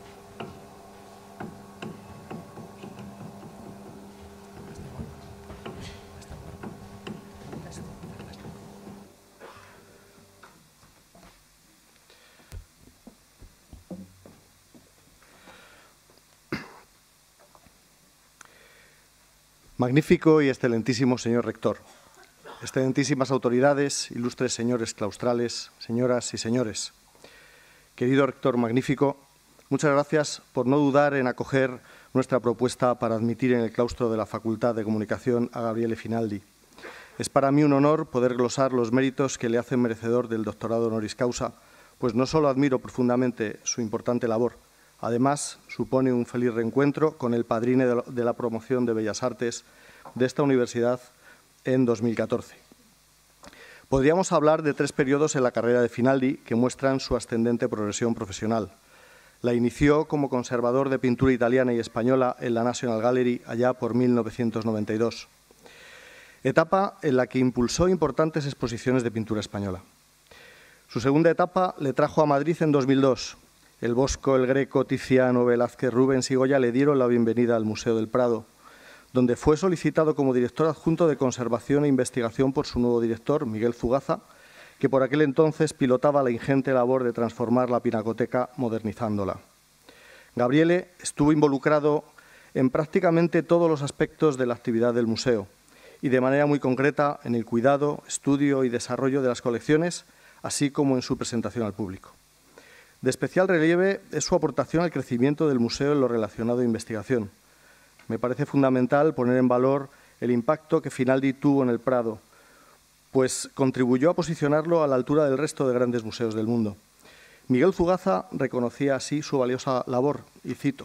Magnífico y excelentísimo señor rector, excelentísimas autoridades, ilustres señores claustrales, señoras y señores. Querido rector magnífico, muchas gracias por no dudar en acoger nuestra propuesta para admitir en el claustro de la Facultad de Comunicación a Gabriele Finaldi. Es para mí un honor poder glosar los méritos que le hacen merecedor del doctorado honoris causa, pues no solo admiro profundamente su importante labor, además supone un feliz reencuentro con el padrino de la promoción de Bellas Artes de esta universidad en dos mil catorce. Podríamos hablar de tres periodos en la carrera de Finaldi que muestran su ascendente progresión profesional. La inició como conservador de pintura italiana y española en la National Gallery allá por mil novecientos noventa y dos, etapa en la que impulsó importantes exposiciones de pintura española. Su segunda etapa le trajo a Madrid en dos mil dos. El Bosco, el Greco, Tiziano, Velázquez, Rubens y Goya le dieron la bienvenida al Museo del Prado, donde fue solicitado como director adjunto de Conservación e Investigación por su nuevo director, Miguel Zugaza, que por aquel entonces pilotaba la ingente labor de transformar la Pinacoteca modernizándola. Gabriele estuvo involucrado en prácticamente todos los aspectos de la actividad del museo y de manera muy concreta en el cuidado, estudio y desarrollo de las colecciones, así como en su presentación al público. De especial relieve es su aportación al crecimiento del museo en lo relacionado a investigación. Me parece fundamental poner en valor el impacto que Finaldi tuvo en el Prado, pues contribuyó a posicionarlo a la altura del resto de grandes museos del mundo. Miguel Zugaza reconocía así su valiosa labor, y cito: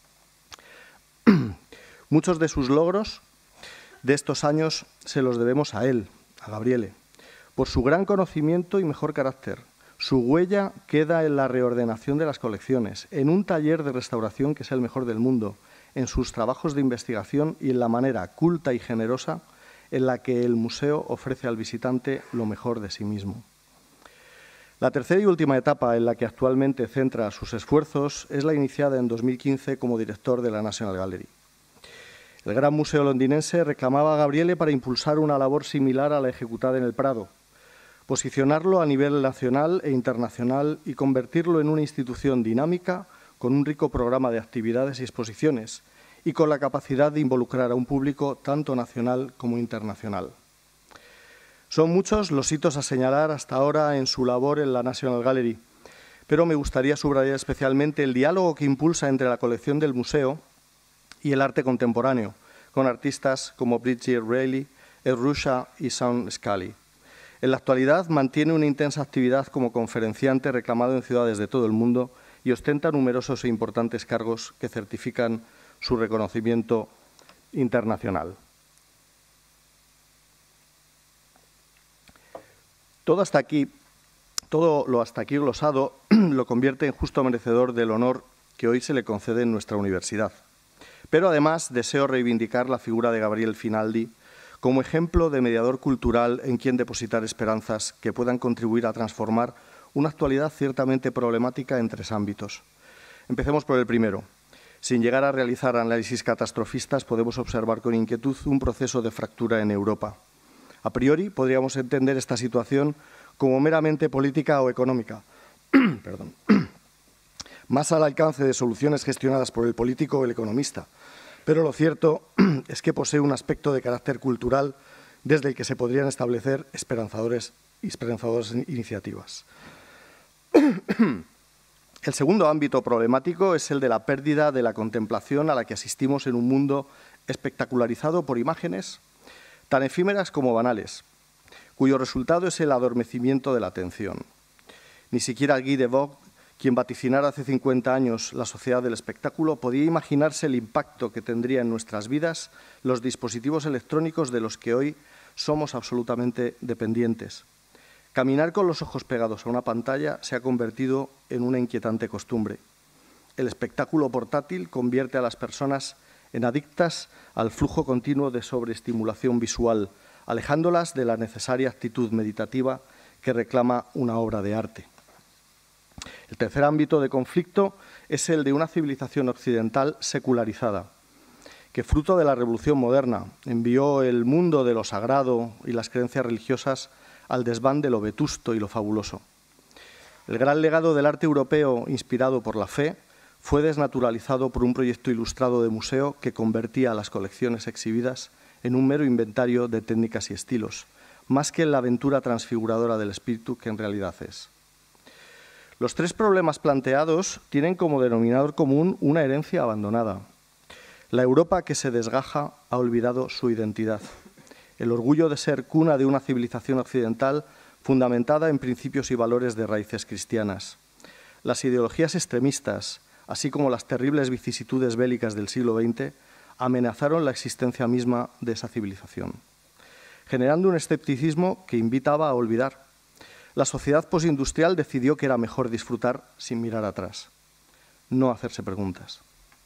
muchos de sus logros de estos años se los debemos a él, a Gabriele, por su gran conocimiento y mejor carácter. Su huella queda en la reordenación de las colecciones, en un taller de restauración que es el mejor del mundo, en sus trabajos de investigación y en la manera culta y generosa en la que el museo ofrece al visitante lo mejor de sí mismo. La tercera y última etapa en la que actualmente centra sus esfuerzos es la iniciada en dos mil quince como director de la National Gallery. El Gran Museo londinense reclamaba a Gabriele para impulsar una labor similar a la ejecutada en el Prado, posicionarlo a nivel nacional e internacional y convertirlo en una institución dinámica con un rico programa de actividades y exposiciones y con la capacidad de involucrar a un público tanto nacional como internacional. Son muchos los hitos a señalar hasta ahora en su labor en la National Gallery, pero me gustaría subrayar especialmente el diálogo que impulsa entre la colección del museo y el arte contemporáneo, con artistas como Bridget Reilly, Ed Ruscha y Sean Scully. En la actualidad mantiene una intensa actividad como conferenciante reclamado en ciudades de todo el mundo y ostenta numerosos e importantes cargos que certifican su reconocimiento internacional. Todo hasta aquí, todo lo hasta aquí glosado lo convierte en justo merecedor del honor que hoy se le concede en nuestra universidad. Pero además deseo reivindicar la figura de Gabriele Finaldi como ejemplo de mediador cultural en quien depositar esperanzas que puedan contribuir a transformar una actualidad ciertamente problemática en tres ámbitos. Empecemos por el primero. Sin llegar a realizar análisis catastrofistas, podemos observar con inquietud un proceso de fractura en Europa. A priori, podríamos entender esta situación como meramente política o económica, perdón, más al alcance de soluciones gestionadas por el político o el economista. Pero lo cierto es que posee un aspecto de carácter cultural desde el que se podrían establecer esperanzadores, esperanzadoras iniciativas. El segundo ámbito problemático es el de la pérdida de la contemplación a la que asistimos en un mundo espectacularizado por imágenes tan efímeras como banales, cuyo resultado es el adormecimiento de la atención. Ni siquiera Guy Debord, quien vaticinara hace cincuenta años la sociedad del espectáculo, podía imaginarse el impacto que tendría en nuestras vidas los dispositivos electrónicos de los que hoy somos absolutamente dependientes. Caminar con los ojos pegados a una pantalla se ha convertido en una inquietante costumbre. El espectáculo portátil convierte a las personas en adictas al flujo continuo de sobreestimulación visual, alejándolas de la necesaria actitud meditativa que reclama una obra de arte. El tercer ámbito de conflicto es el de una civilización occidental secularizada, que fruto de la Revolución Moderna envió el mundo de lo sagrado y las creencias religiosas al desván de lo vetusto y lo fabuloso. El gran legado del arte europeo, inspirado por la fe, fue desnaturalizado por un proyecto ilustrado de museo que convertía las colecciones exhibidas en un mero inventario de técnicas y estilos, más que en la aventura transfiguradora del espíritu que en realidad es. Los tres problemas planteados tienen como denominador común una herencia abandonada. La Europa que se desgaja ha olvidado su identidad. El orgullo de ser cuna de una civilización occidental fundamentada en principios y valores de raíces cristianas. Las ideologías extremistas, así como las terribles vicisitudes bélicas del siglo veinte, amenazaron la existencia misma de esa civilización, generando un escepticismo que invitaba a olvidar. La sociedad postindustrial decidió que era mejor disfrutar sin mirar atrás, no hacerse preguntas.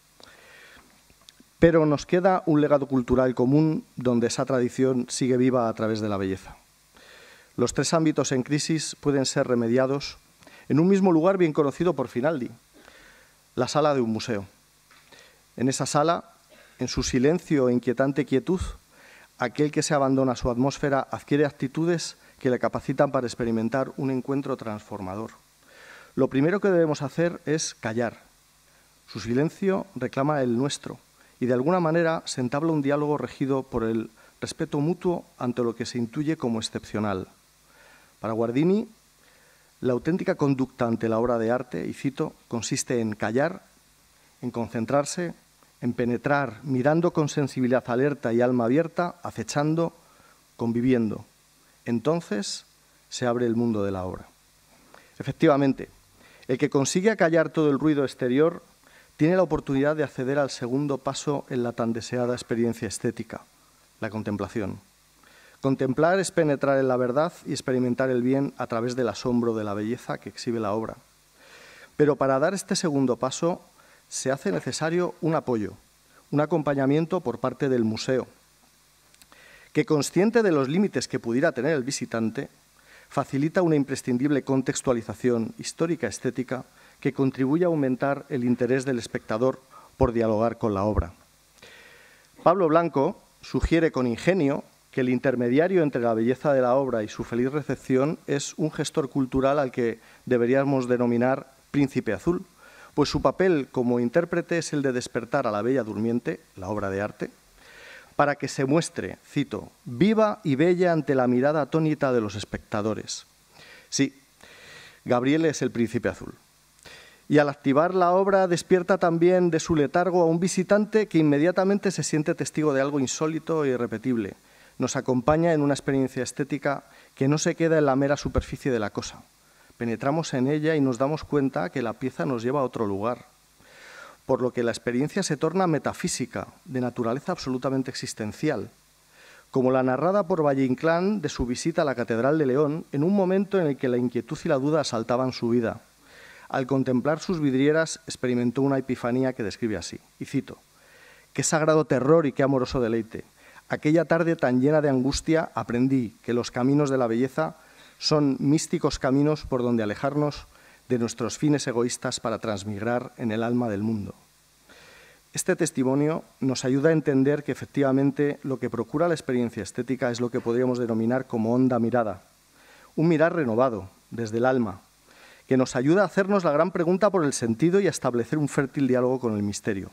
Pero nos queda un legado cultural común donde esa tradición sigue viva a través de la belleza. Los tres ámbitos en crisis pueden ser remediados en un mismo lugar bien conocido por Finaldi, la sala de un museo. En esa sala, en su silencio e inquietante quietud, aquel que se abandona a su atmósfera adquiere actitudes que le capacitan para experimentar un encuentro transformador. Lo primero que debemos hacer es callar. Su silencio reclama el nuestro y de alguna manera se entabla un diálogo regido por el respeto mutuo ante lo que se intuye como excepcional. Para Guardini, la auténtica conducta ante la obra de arte, y cito, consiste en callar, en concentrarse, en penetrar, mirando con sensibilidad alerta y alma abierta, acechando, conviviendo. Entonces se abre el mundo de la obra. Efectivamente, el que consigue acallar todo el ruido exterior tiene la oportunidad de acceder al segundo paso en la tan deseada experiencia estética, la contemplación. Contemplar es penetrar en la verdad y experimentar el bien a través del asombro de la belleza que exhibe la obra. Pero para dar este segundo paso se hace necesario un apoyo, un acompañamiento por parte del museo, que, consciente de los límites que pudiera tener el visitante, facilita una imprescindible contextualización histórica-estética que contribuye a aumentar el interés del espectador por dialogar con la obra. Pablo Blanco sugiere con ingenio que el intermediario entre la belleza de la obra y su feliz recepción es un gestor cultural al que deberíamos denominar príncipe azul, pues su papel como intérprete es el de despertar a la bella durmiente, la obra de arte, para que se muestre, cito, viva y bella ante la mirada atónita de los espectadores. Sí, Gabriel es el príncipe azul. Y al activar la obra despierta también de su letargo a un visitante que inmediatamente se siente testigo de algo insólito e irrepetible. Nos acompaña en una experiencia estética que no se queda en la mera superficie de la cosa. Penetramos en ella y nos damos cuenta que la pieza nos lleva a otro lugar, por lo que la experiencia se torna metafísica, de naturaleza absolutamente existencial, como la narrada por Valle Inclán de su visita a la Catedral de León en un momento en el que la inquietud y la duda asaltaban su vida. Al contemplar sus vidrieras experimentó una epifanía que describe así, y cito, «Qué sagrado terror y qué amoroso deleite. Aquella tarde tan llena de angustia aprendí que los caminos de la belleza son místicos caminos por donde alejarnos de nuestros fines egoístas para transmigrar en el alma del mundo». Este testimonio nos ayuda a entender que efectivamente lo que procura la experiencia estética es lo que podríamos denominar como honda mirada, un mirar renovado desde el alma, que nos ayuda a hacernos la gran pregunta por el sentido y a establecer un fértil diálogo con el misterio.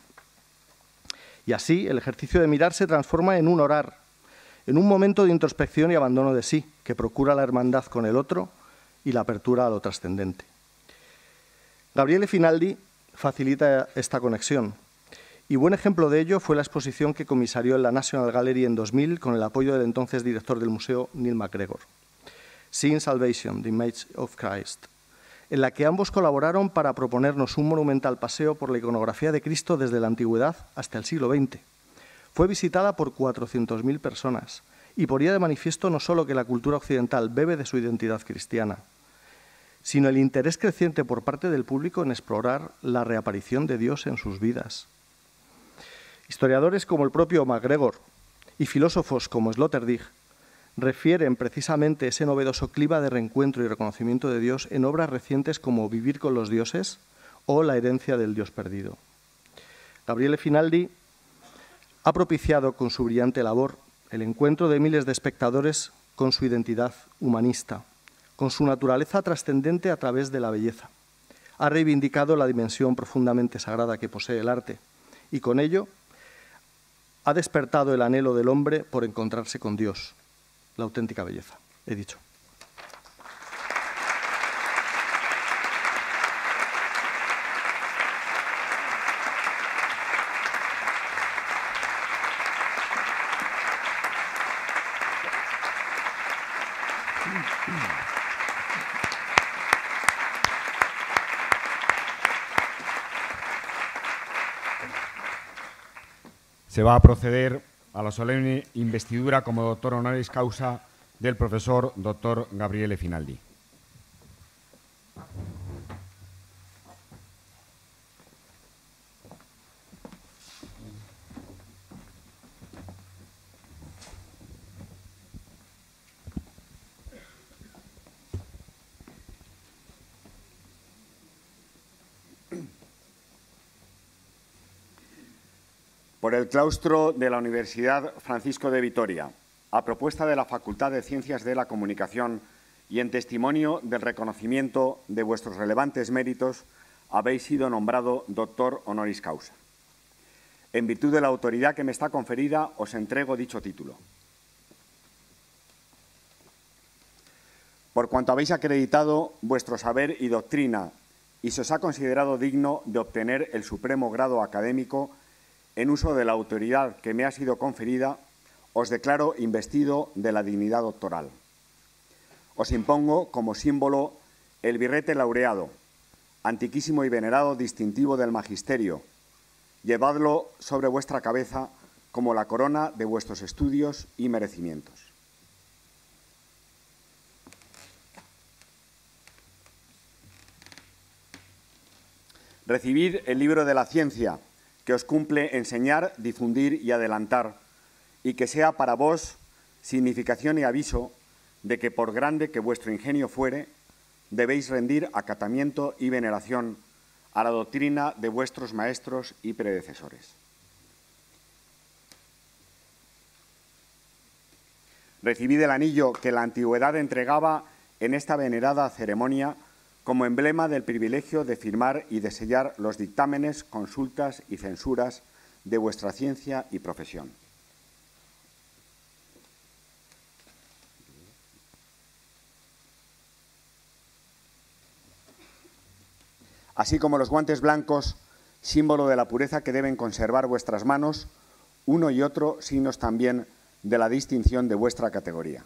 Y así el ejercicio de mirar se transforma en un orar, en un momento de introspección y abandono de sí, que procura la hermandad con el otro y la apertura a lo trascendente. Gabriele Finaldi facilita esta conexión, y buen ejemplo de ello fue la exposición que comisarió en la National Gallery en dos mil con el apoyo del entonces director del museo, Neil MacGregor, Seeing Salvation, The Image of Christ, en la que ambos colaboraron para proponernos un monumental paseo por la iconografía de Cristo desde la antigüedad hasta el siglo veinte. Fue visitada por cuatrocientas mil personas y ponía de manifiesto no solo que la cultura occidental bebe de su identidad cristiana, sino el interés creciente por parte del público en explorar la reaparición de Dios en sus vidas. Historiadores como el propio MacGregor y filósofos como Sloterdijk refieren precisamente ese novedoso clima de reencuentro y reconocimiento de Dios en obras recientes como Vivir con los dioses o La herencia del Dios perdido. Gabriele Finaldi ha propiciado con su brillante labor el encuentro de miles de espectadores con su identidad humanista, con su naturaleza trascendente a través de la belleza. Ha reivindicado la dimensión profundamente sagrada que posee el arte y con ello ha despertado el anhelo del hombre por encontrarse con Dios, la auténtica belleza. He dicho. Se va a proceder a la solemne investidura como doctor honoris causa del profesor doctor Gabriele Finaldi. Por el claustro de la Universidad Francisco de Vitoria, a propuesta de la Facultad de Ciencias de la Comunicación y en testimonio del reconocimiento de vuestros relevantes méritos, habéis sido nombrado doctor honoris causa. En virtud de la autoridad que me está conferida, os entrego dicho título. Por cuanto habéis acreditado vuestro saber y doctrina y se os ha considerado digno de obtener el supremo grado académico, en uso de la autoridad que me ha sido conferida, os declaro investido de la dignidad doctoral. Os impongo como símbolo el birrete laureado, antiquísimo y venerado distintivo del magisterio. Llevadlo sobre vuestra cabeza como la corona de vuestros estudios y merecimientos. Recibid el libro de la ciencia, que os cumple enseñar, difundir y adelantar, y que sea para vos significación y aviso de que, por grande que vuestro ingenio fuere, debéis rendir acatamiento y veneración a la doctrina de vuestros maestros y predecesores. Recibid el anillo que la antigüedad entregaba en esta venerada ceremonia como emblema del privilegio de firmar y de sellar los dictámenes, consultas y censuras de vuestra ciencia y profesión. Así como los guantes blancos, símbolo de la pureza que deben conservar vuestras manos, uno y otro signos también de la distinción de vuestra categoría.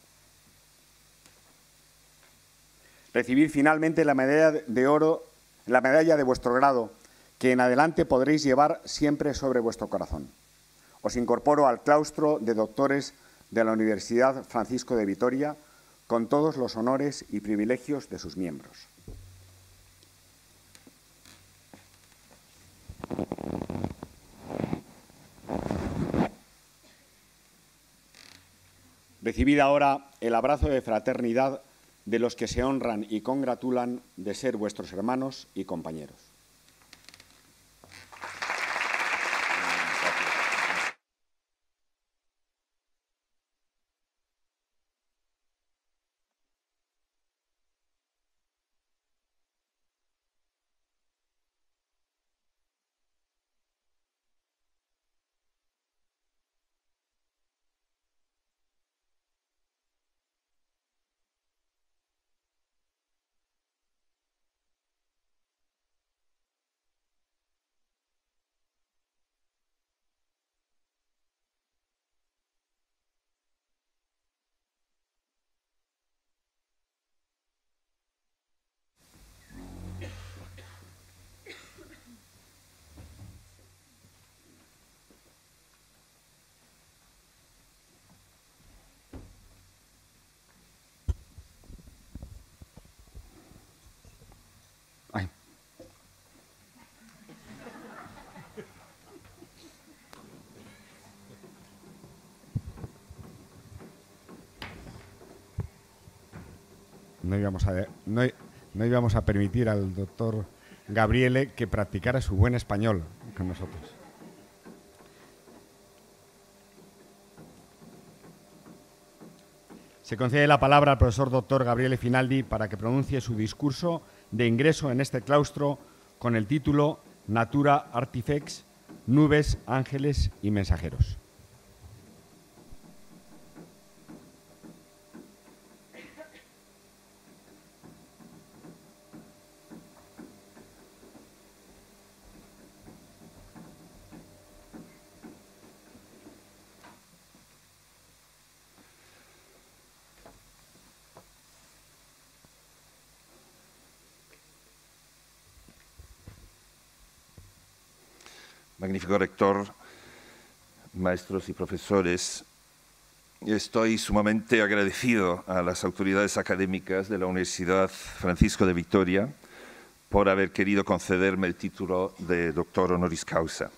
Recibid finalmente la medalla de oro, la medalla de vuestro grado, que en adelante podréis llevar siempre sobre vuestro corazón. Os incorporo al claustro de doctores de la Universidad Francisco de Vitoria, con todos los honores y privilegios de sus miembros. Recibid ahora el abrazo de fraternidad de los que se honran y congratulan de ser vuestros hermanos y compañeros. Ay. No íbamos a, no, no íbamos a permitir al doctor Gabriele que practicara su buen español con nosotros. Se concede la palabra al profesor doctor Gabriele Finaldi para que pronuncie su discurso de ingreso en este claustro con el título Natura Artifex, Nubes, ángeles y mensajeros. Magnífico rector, maestros y profesores, estoy sumamente agradecido a las autoridades académicas de la Universidad Francisco de Vitoria por haber querido concederme el título de doctor honoris causa.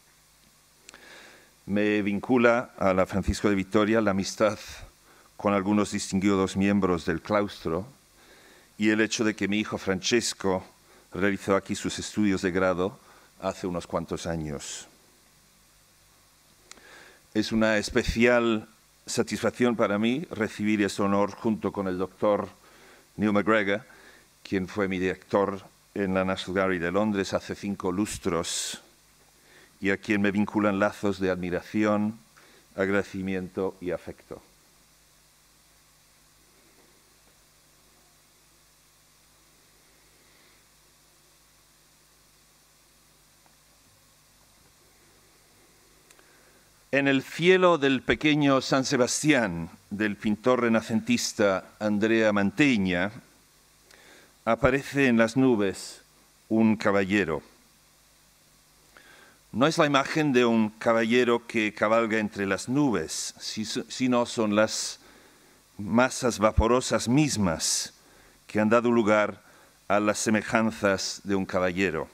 Me vincula a la Francisco de Vitoria la amistad con algunos distinguidos miembros del claustro y el hecho de que mi hijo Francesco realizó aquí sus estudios de grado hace unos cuantos años. Es una especial satisfacción para mí recibir este honor junto con el doctor Neil MacGregor, quien fue mi director en la National Gallery de Londres hace cinco lustros y a quien me vinculan lazos de admiración, agradecimiento y afecto. En el cielo del pequeño San Sebastián del pintor renacentista Andrea Mantegna aparece en las nubes un caballero. No es la imagen de un caballero que cabalga entre las nubes, sino son las masas vaporosas mismas que han dado lugar a las semejanzas de un caballero.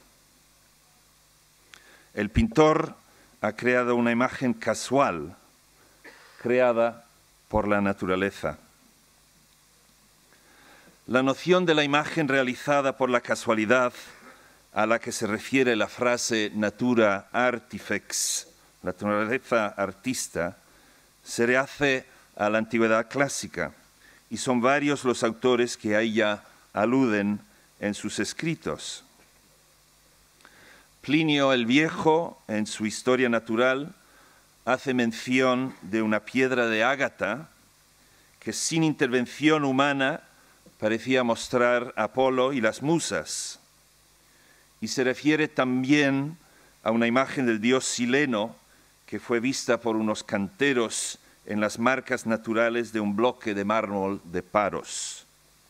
El pintor ha creado una imagen casual, creada por la naturaleza. La noción de la imagen realizada por la casualidad, a la que se refiere la frase natura artifex, naturaleza artista, se rehace a la antigüedad clásica, y son varios los autores que a ella aluden en sus escritos. Plinio el Viejo, en su Historia Natural, hace mención de una piedra de ágata que sin intervención humana parecía mostrar a Apolo y las musas. Y se refiere también a una imagen del dios Sileno que fue vista por unos canteros en las marcas naturales de un bloque de mármol de Paros.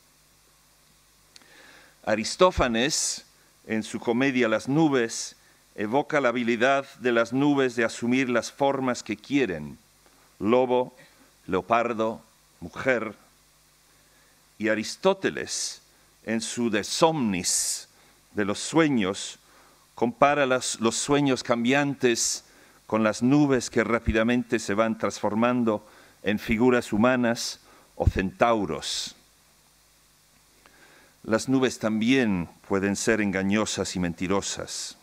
Aristófanes, en su comedia Las nubes, evoca la habilidad de las nubes de asumir las formas que quieren: lobo, leopardo, mujer. Y Aristóteles, en su De Somnis, de los sueños, compara las, los sueños cambiantes con las nubes que rápidamente se van transformando en figuras humanas o centauros. Las nubes también pueden ser engañosas y mentirosas.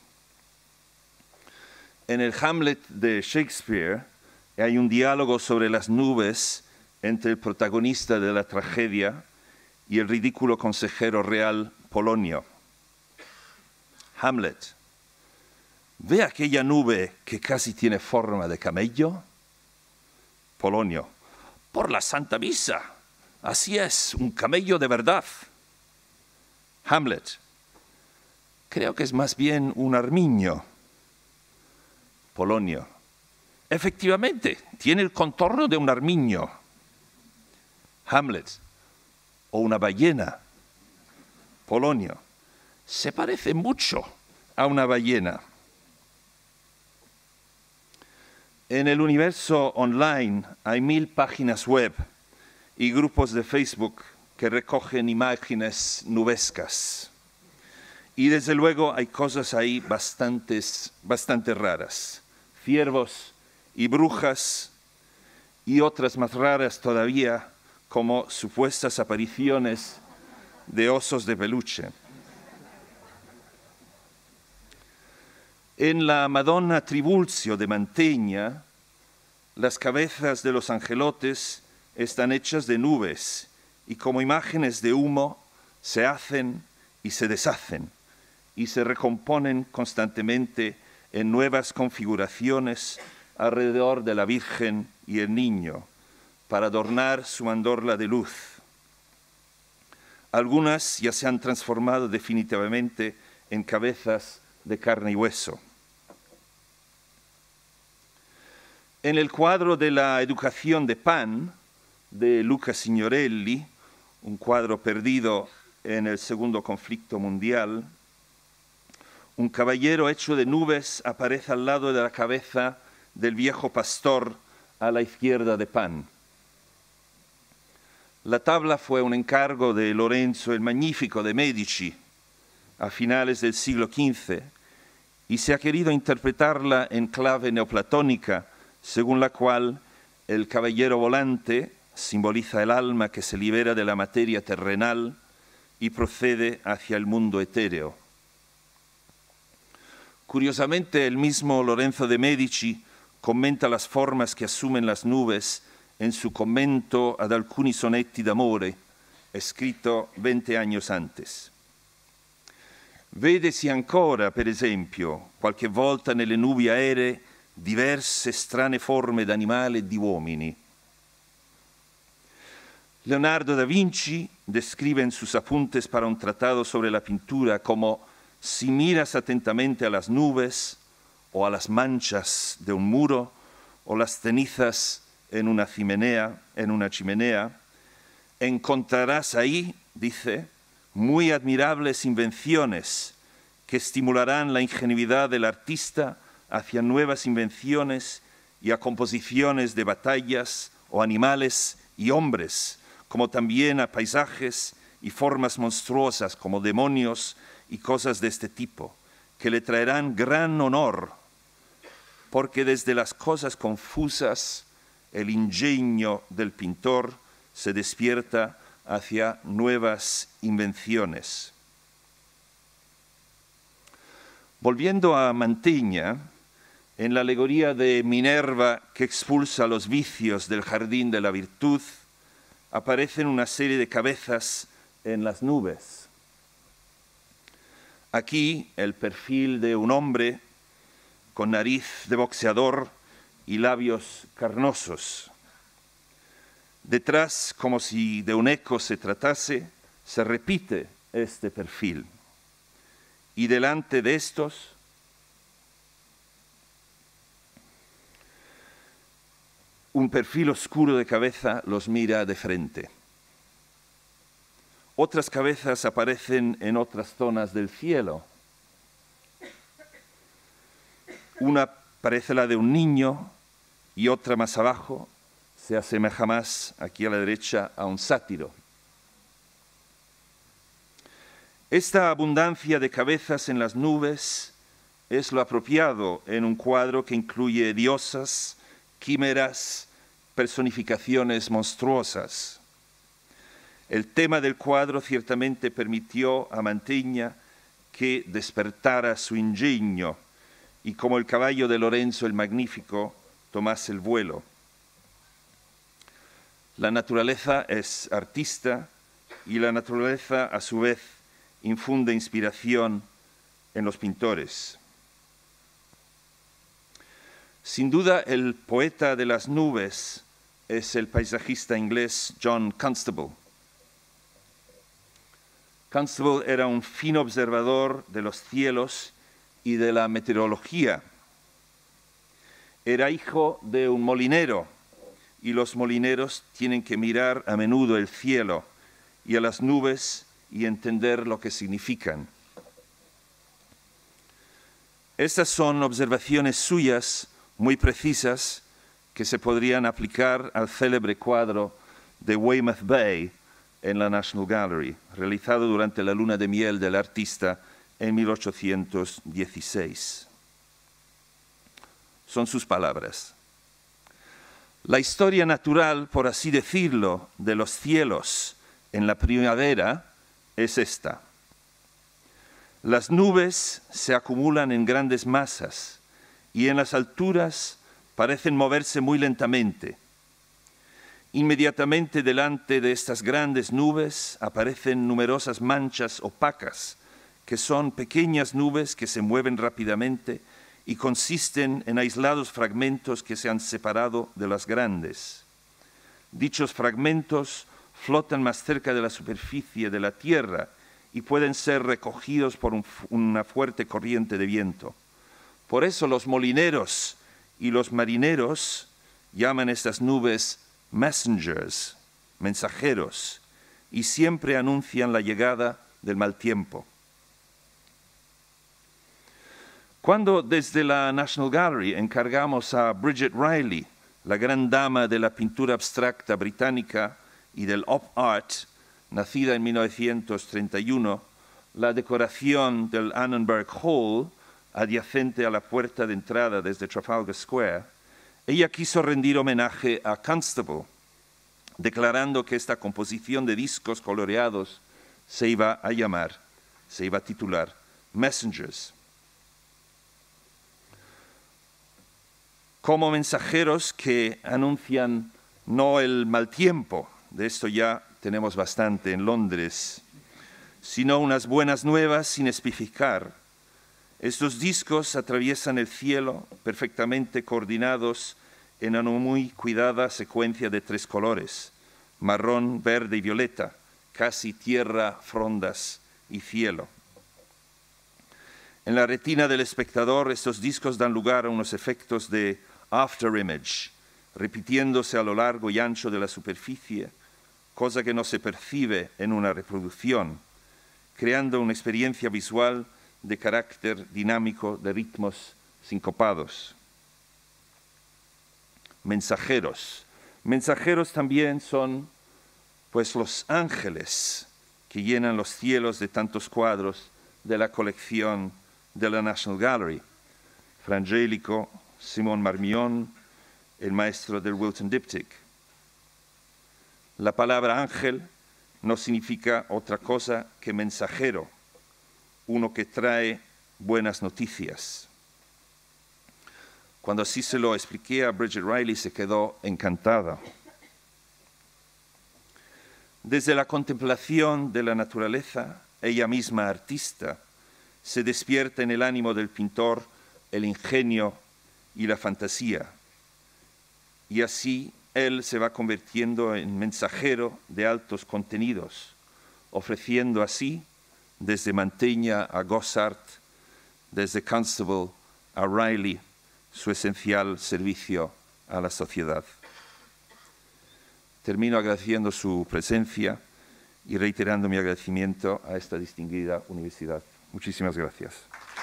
En el Hamlet de Shakespeare hay un diálogo sobre las nubes entre el protagonista de la tragedia y el ridículo consejero real Polonio. Hamlet: ¿ve aquella nube que casi tiene forma de camello? Polonio: por la Santa Misa, así es, un camello de verdad. Hamlet: creo que es más bien un armiño. Polonio: efectivamente, tiene el contorno de un armiño. Hamlet: o una ballena. Polonio: se parece mucho a una ballena. En el universo online hay mil páginas web y grupos de Facebook que recogen imágenes nubescas. Y desde luego hay cosas ahí bastantes, bastante raras. Ciervos y brujas, y otras más raras todavía, como supuestas apariciones de osos de peluche. En la Madonna Tribulzio de Mantegna, las cabezas de los angelotes están hechas de nubes y como imágenes de humo se hacen y se deshacen y se recomponen constantemente en nuevas configuraciones alrededor de la Virgen y el Niño, para adornar su mandorla de luz. Algunas ya se han transformado definitivamente en cabezas de carne y hueso. En el cuadro de la educación de Pan, de Luca Signorelli, un cuadro perdido en el segundo conflicto mundial, un caballero hecho de nubes aparece al lado de la cabeza del viejo pastor a la izquierda de Pan. La tabla fue un encargo de Lorenzo el Magnífico de Medici a finales del siglo quince y se ha querido interpretarla en clave neoplatónica, según la cual el caballero volante simboliza el alma que se libera de la materia terrenal y procede hacia el mundo etéreo. Curiosamente, el mismo Lorenzo de Medici comenta las formas que asumen las nubes en su commento ad alcuni sonetti d'amore, escrito venti años antes. Vedesi ancora, per esempio, qualche volta nelle nubi aeree, diverse strane forme d'animali e di uomini. Leonardo da Vinci describe en sus apuntes para un tratado sobre la pintura como si miras atentamente a las nubes o a las manchas de un muro o las cenizas en una chimenea, en una chimenea, encontrarás ahí, dice, muy admirables invenciones que estimularán la ingenuidad del artista hacia nuevas invenciones y a composiciones de batallas o animales y hombres, como también a paisajes y formas monstruosas como demonios y cosas de este tipo, que le traerán gran honor, porque desde las cosas confusas el ingenio del pintor se despierta hacia nuevas invenciones. Volviendo a Mantegna, en la alegoría de Minerva que expulsa los vicios del jardín de la virtud, aparecen una serie de cabezas en las nubes. Aquí el perfil de un hombre con nariz de boxeador y labios carnosos. Detrás, como si de un eco se tratase, se repite este perfil. Y delante de estos, un perfil oscuro de cabeza los mira de frente. Otras cabezas aparecen en otras zonas del cielo. Una parece la de un niño y otra más abajo se asemeja más, aquí a la derecha, a un sátiro. Esta abundancia de cabezas en las nubes es lo apropiado en un cuadro que incluye diosas, quimeras, personificaciones monstruosas. El tema del cuadro ciertamente permitió a Mantegna que despertara su ingenio y como el caballo de Lorenzo el Magnífico tomase el vuelo. La naturaleza es artista y la naturaleza a su vez infunde inspiración en los pintores. Sin duda, el poeta de las nubes es el paisajista inglés John Constable. Constable era un fino observador de los cielos y de la meteorología. Era hijo de un molinero y los molineros tienen que mirar a menudo el cielo y a las nubes y entender lo que significan. Estas son observaciones suyas muy precisas que se podrían aplicar al célebre cuadro de Weymouth Bay en la National Gallery, realizado durante la luna de miel del artista en mil ochocientos dieciséis. Son sus palabras. La historia natural, por así decirlo, de los cielos en la primavera es esta. Las nubes se acumulan en grandes masas y en las alturas parecen moverse muy lentamente. Inmediatamente delante de estas grandes nubes aparecen numerosas manchas opacas, que son pequeñas nubes que se mueven rápidamente y consisten en aislados fragmentos que se han separado de las grandes. Dichos fragmentos flotan más cerca de la superficie de la Tierra y pueden ser recogidos por un, una fuerte corriente de viento. Por eso los molineros y los marineros llaman estas nubes messengers, mensajeros, y siempre anuncian la llegada del mal tiempo. Cuando desde la National Gallery encargamos a Bridget Riley, la gran dama de la pintura abstracta británica y del Op Art, nacida en mil novecientos treinta y uno, la decoración del Annenberg Hall, adyacente a la puerta de entrada desde Trafalgar Square, ella quiso rendir homenaje a Constable, declarando que esta composición de discos coloreados se iba a llamar, se iba a titular Messengers. Como mensajeros que anuncian no el mal tiempo, de esto ya tenemos bastante en Londres, sino unas buenas nuevas sin especificar. Estos discos atraviesan el cielo perfectamente coordinados en una muy cuidada secuencia de tres colores, marrón, verde y violeta, casi tierra, frondas y cielo. En la retina del espectador, estos discos dan lugar a unos efectos de afterimage, repitiéndose a lo largo y ancho de la superficie, cosa que no se percibe en una reproducción, creando una experiencia visual de carácter dinámico de ritmos sincopados. Mensajeros. Mensajeros también son pues los ángeles que llenan los cielos de tantos cuadros de la colección de la National Gallery. Frangélico, Simón Marmion, el maestro del Wilton Diptych. La palabra ángel no significa otra cosa que mensajero, uno que trae buenas noticias. Cuando así se lo expliqué a Bridget Riley, se quedó encantada. Desde la contemplación de la naturaleza, ella misma artista, se despierta en el ánimo del pintor el ingenio y la fantasía. Y así él se va convirtiendo en mensajero de altos contenidos, ofreciendo así, desde Mantegna a Gossart, desde Constable a Riley, su esencial servicio a la sociedad. Termino agradeciendo su presencia y reiterando mi agradecimiento a esta distinguida universidad. Muchísimas gracias.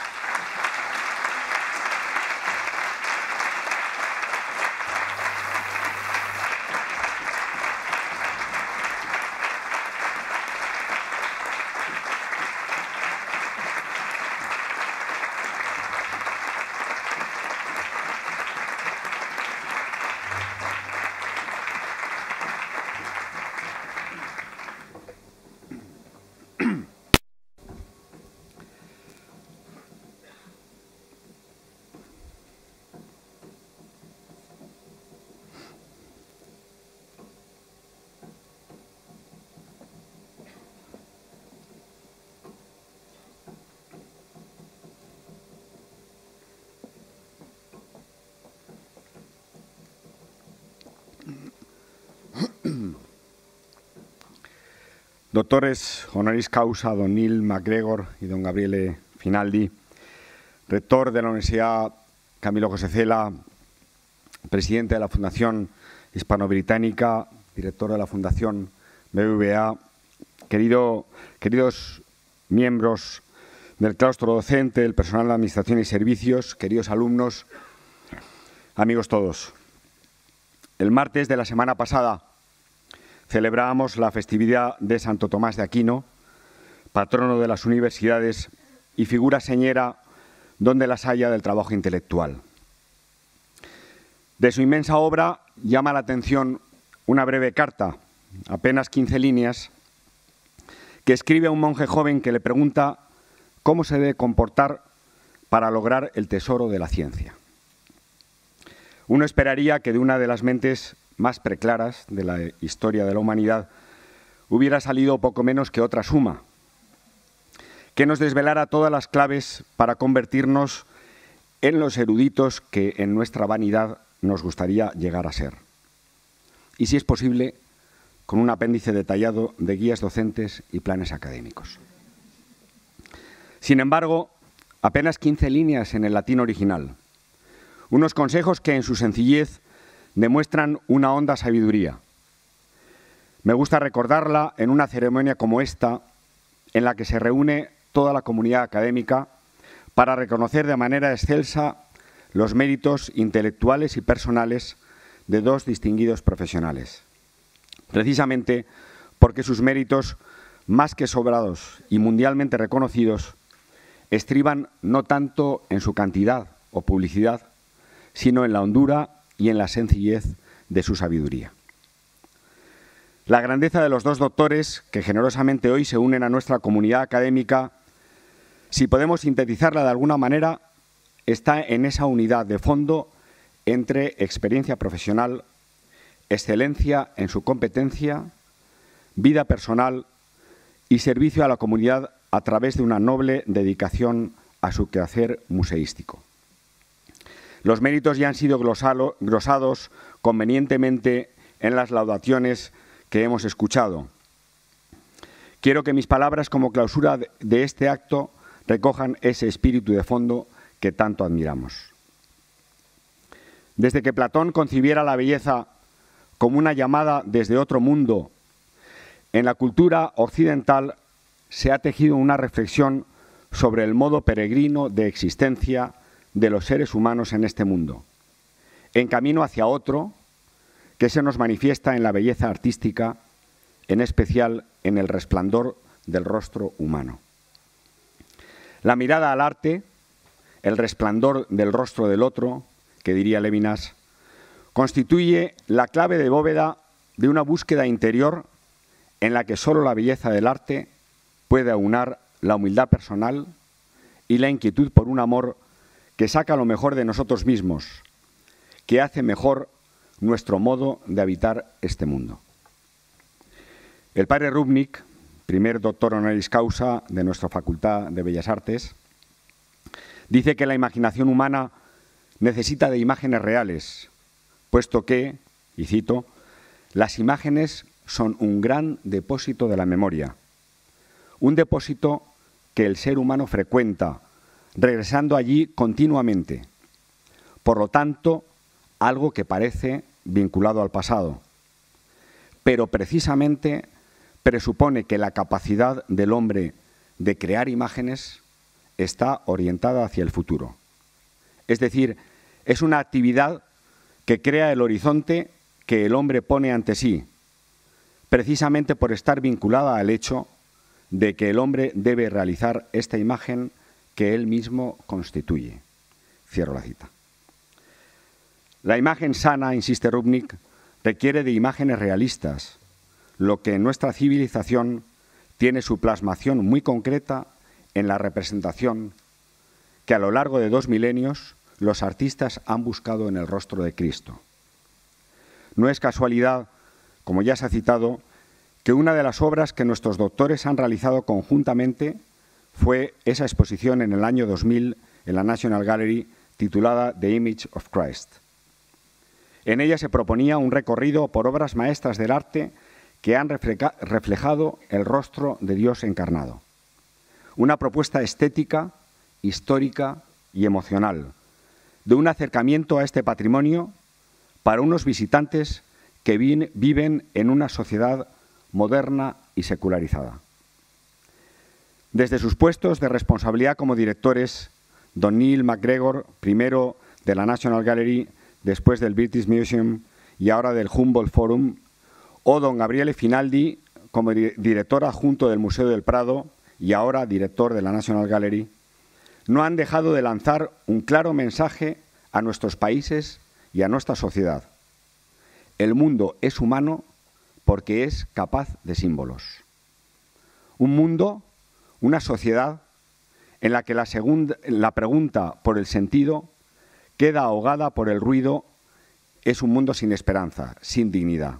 Doctores honoris causa, don Neil MacGregor y don Gabriele Finaldi, rector de la Universidad Camilo José Cela, presidente de la Fundación Hispano-Británica, director de la Fundación B B V A, querido, queridos miembros del claustro docente, el personal de Administración y Servicios, queridos alumnos, amigos todos. El martes de la semana pasada celebrábamos la festividad de Santo Tomás de Aquino, patrono de las universidades y figura señera donde las haya del trabajo intelectual. De su inmensa obra llama la atención una breve carta, apenas quince líneas, que escribe a un monje joven que le pregunta cómo se debe comportar para lograr el tesoro de la ciencia. Uno esperaría que de una de las mentes más preclaras de la historia de la humanidad hubiera salido poco menos que otra suma, que nos desvelara todas las claves para convertirnos en los eruditos que en nuestra vanidad nos gustaría llegar a ser. Y si es posible, con un apéndice detallado de guías docentes y planes académicos. Sin embargo, apenas quince líneas en el latín original. Unos consejos que en su sencillez demuestran una honda sabiduría. Me gusta recordarla en una ceremonia como esta, en la que se reúne toda la comunidad académica para reconocer de manera excelsa los méritos intelectuales y personales de dos distinguidos profesionales. Precisamente porque sus méritos, más que sobrados y mundialmente reconocidos, estriban no tanto en su cantidad o publicidad, sino en la hondura y en la sencillez de su sabiduría. La grandeza de los dos doctores que generosamente hoy se unen a nuestra comunidad académica, si podemos sintetizarla de alguna manera, está en esa unidad de fondo entre experiencia profesional, excelencia en su competencia, vida personal y servicio a la comunidad a través de una noble dedicación a su quehacer museístico. Los méritos ya han sido glosalo, glosados convenientemente en las laudaciones que hemos escuchado. Quiero que mis palabras como clausura de este acto recojan ese espíritu de fondo que tanto admiramos. Desde que Platón concibiera la belleza como una llamada desde otro mundo, en la cultura occidental se ha tejido una reflexión sobre el modo peregrino de existencia de los seres humanos en este mundo, en camino hacia otro que se nos manifiesta en la belleza artística, en especial en el resplandor del rostro humano. La mirada al arte, el resplandor del rostro del otro, que diría Levinas, constituye la clave de bóveda de una búsqueda interior en la que solo la belleza del arte puede aunar la humildad personal y la inquietud por un amor que saca lo mejor de nosotros mismos, que hace mejor nuestro modo de habitar este mundo. El padre Rubnik, primer doctor honoris causa de nuestra Facultad de Bellas Artes, dice que la imaginación humana necesita de imágenes reales, puesto que, y cito, las imágenes son un gran depósito de la memoria, un depósito que el ser humano frecuenta, regresando allí continuamente. Por lo tanto, algo que parece vinculado al pasado, pero precisamente presupone que la capacidad del hombre de crear imágenes está orientada hacia el futuro. Es decir, es una actividad que crea el horizonte que el hombre pone ante sí, precisamente por estar vinculada al hecho de que el hombre debe realizar esta imagen que él mismo constituye. Cierro la cita. La imagen sana, insiste Rubnik, requiere de imágenes realistas, lo que en nuestra civilización tiene su plasmación muy concreta en la representación que a lo largo de dos milenios los artistas han buscado en el rostro de Cristo. No es casualidad, como ya se ha citado, que una de las obras que nuestros doctores han realizado conjuntamente fue esa exposición en el año dos mil en la National Gallery titulada The Image of Christ. En ella se proponía un recorrido por obras maestras del arte que han reflejado el rostro de Dios encarnado. Una propuesta estética, histórica y emocional, de un acercamiento a este patrimonio para unos visitantes que viven en una sociedad moderna y secularizada. Desde sus puestos de responsabilidad como directores, don Neil MacGregor, primero de la National Gallery, después del British Museum y ahora del Humboldt Forum, o don Gabriele Finaldi, como di- director adjunto del Museo del Prado y ahora director de la National Gallery, no han dejado de lanzar un claro mensaje a nuestros países y a nuestra sociedad. El mundo es humano porque es capaz de símbolos. Un mundo, una sociedad en la que la, segunda, la pregunta por el sentido queda ahogada por el ruido, es un mundo sin esperanza, sin dignidad.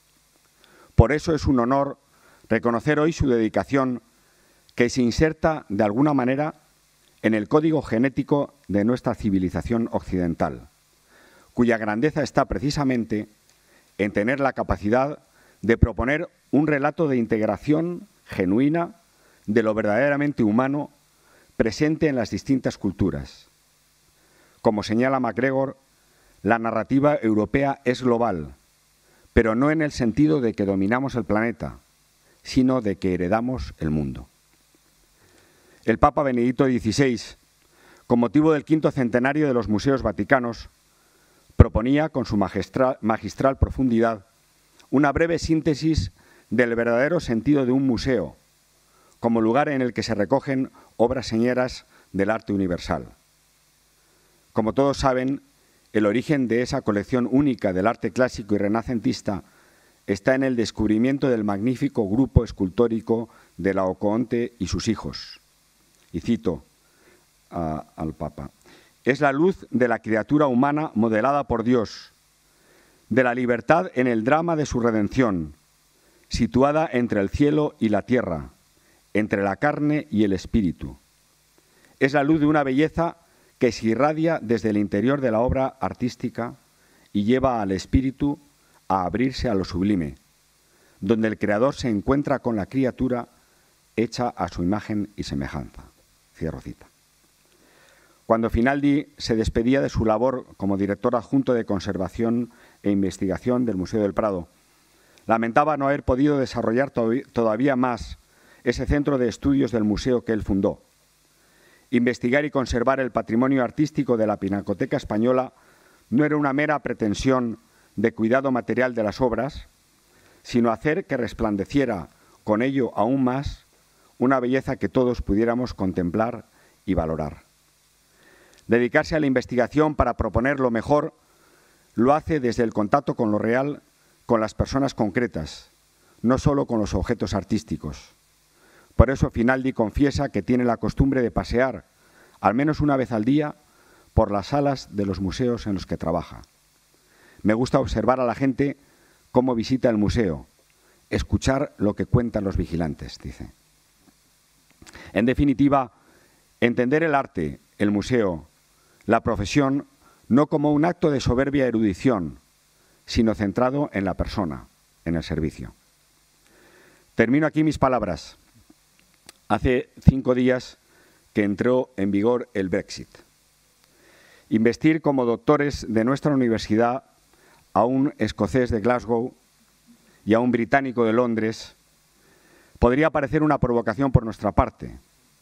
Por eso es un honor reconocer hoy su dedicación, que se inserta de alguna manera en el código genético de nuestra civilización occidental, cuya grandeza está precisamente en tener la capacidad de proponer un relato de integración genuina de lo verdaderamente humano presente en las distintas culturas. Como señala MacGregor, la narrativa europea es global, pero no en el sentido de que dominamos el planeta, sino de que heredamos el mundo. El Papa Benedicto dieciséis, con motivo del quinto centenario de los museos vaticanos, proponía con su magistral, magistral profundidad una breve síntesis del verdadero sentido de un museo, como lugar en el que se recogen obras señeras del arte universal. Como todos saben, el origen de esa colección única del arte clásico y renacentista está en el descubrimiento del magnífico grupo escultórico de Laocoonte y sus hijos. Y cito a, al Papa: es la luz de la criatura humana modelada por Dios, de la libertad en el drama de su redención, situada entre el cielo y la tierra, entre la carne y el espíritu. Es la luz de una belleza que se irradia desde el interior de la obra artística y lleva al espíritu a abrirse a lo sublime, donde el creador se encuentra con la criatura hecha a su imagen y semejanza. Cierro cita. Cuando Finaldi se despedía de su labor como director adjunto de Conservación e Investigación del Museo del Prado, lamentaba no haber podido desarrollar todavía más ese centro de estudios del museo que él fundó. Investigar y conservar el patrimonio artístico de la Pinacoteca Española no era una mera pretensión de cuidado material de las obras, sino hacer que resplandeciera con ello aún más una belleza que todos pudiéramos contemplar y valorar. Dedicarse a la investigación para proponer lo mejor lo hace desde el contacto con lo real, con las personas concretas, no solo con los objetos artísticos. Por eso Finaldi confiesa que tiene la costumbre de pasear, al menos una vez al día, por las salas de los museos en los que trabaja. Me gusta observar a la gente cómo visita el museo, escuchar lo que cuentan los vigilantes, dice. En definitiva, entender el arte, el museo, la profesión, no como un acto de soberbia erudición, sino centrado en la persona, en el servicio. Termino aquí mis palabras. Hace cinco días que entró en vigor el Brexit. Investir como doctores de nuestra universidad a un escocés de Glasgow y a un británico de Londres podría parecer una provocación por nuestra parte.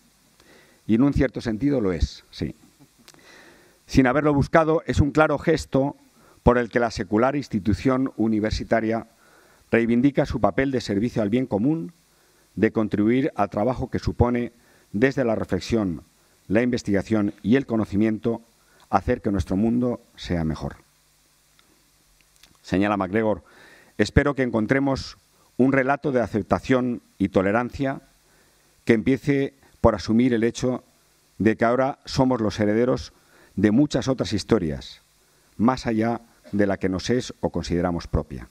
Y en un cierto sentido lo es, sí. Sin haberlo buscado, es un claro gesto por el que la secular institución universitaria reivindica su papel de servicio al bien común, de contribuir al trabajo que supone, desde la reflexión, la investigación y el conocimiento, hacer que nuestro mundo sea mejor. Señala MacGregor, espero que encontremos un relato de aceptación y tolerancia que empiece por asumir el hecho de que ahora somos los herederos de muchas otras historias, más allá de la que nos es o consideramos propia.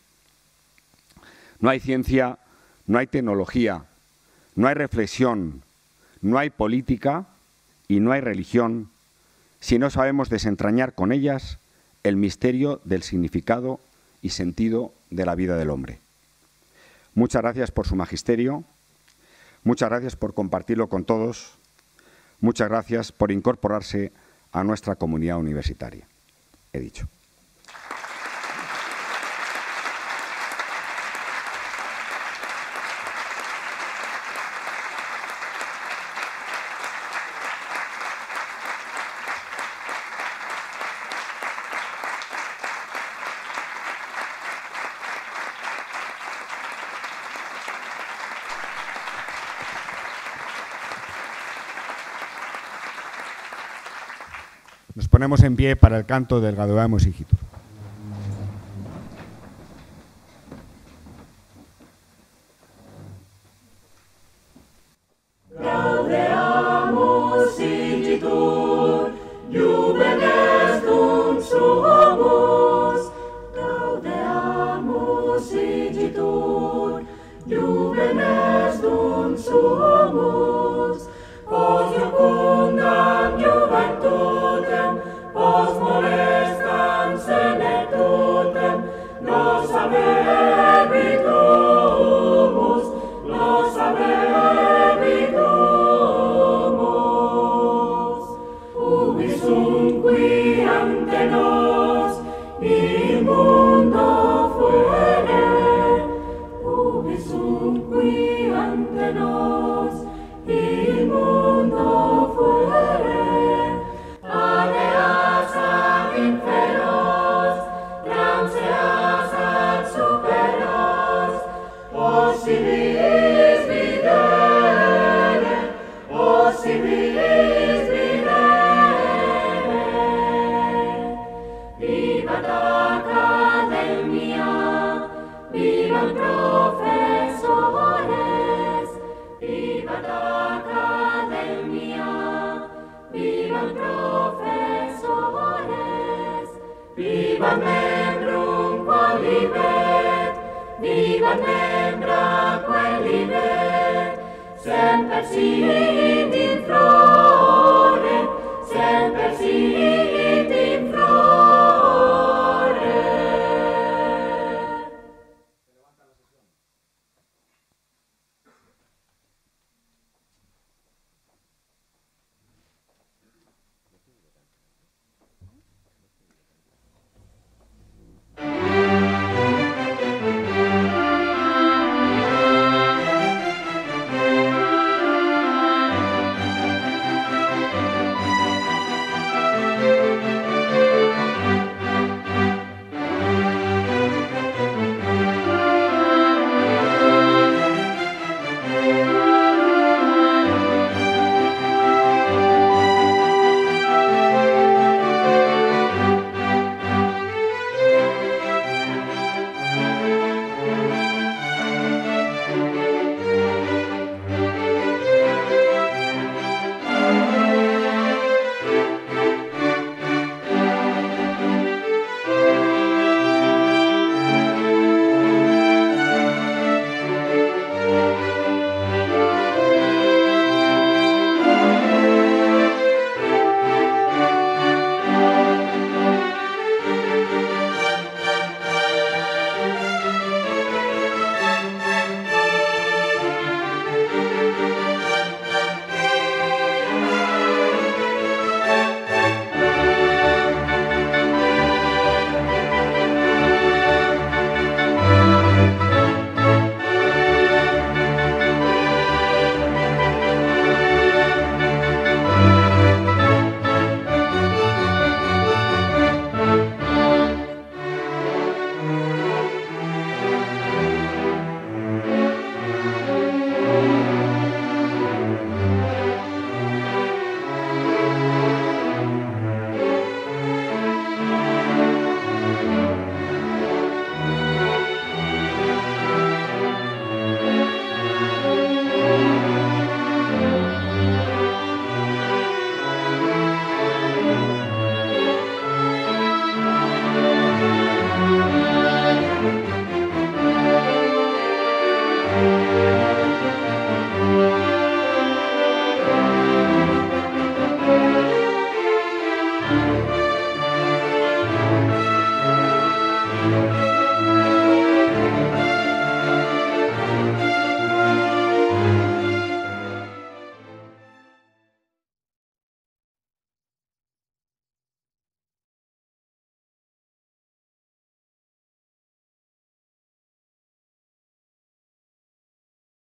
No hay ciencia, no hay tecnología, no hay reflexión, no hay política y no hay religión si no sabemos desentrañar con ellas el misterio del significado y sentido de la vida del hombre. Muchas gracias por su magisterio, muchas gracias por compartirlo con todos, muchas gracias por incorporarse a nuestra comunidad universitaria. He dicho. Nos ponemos en pie para el canto del Gaudeamus Igitur. Gaudeamus Igitur, juvenes dum sumus. Gaudeamus Igitur, juvenes dum sumus. Os iucunda vivam professores, vivam membrum qualibet, vivam membra qualibet, semper sit in pro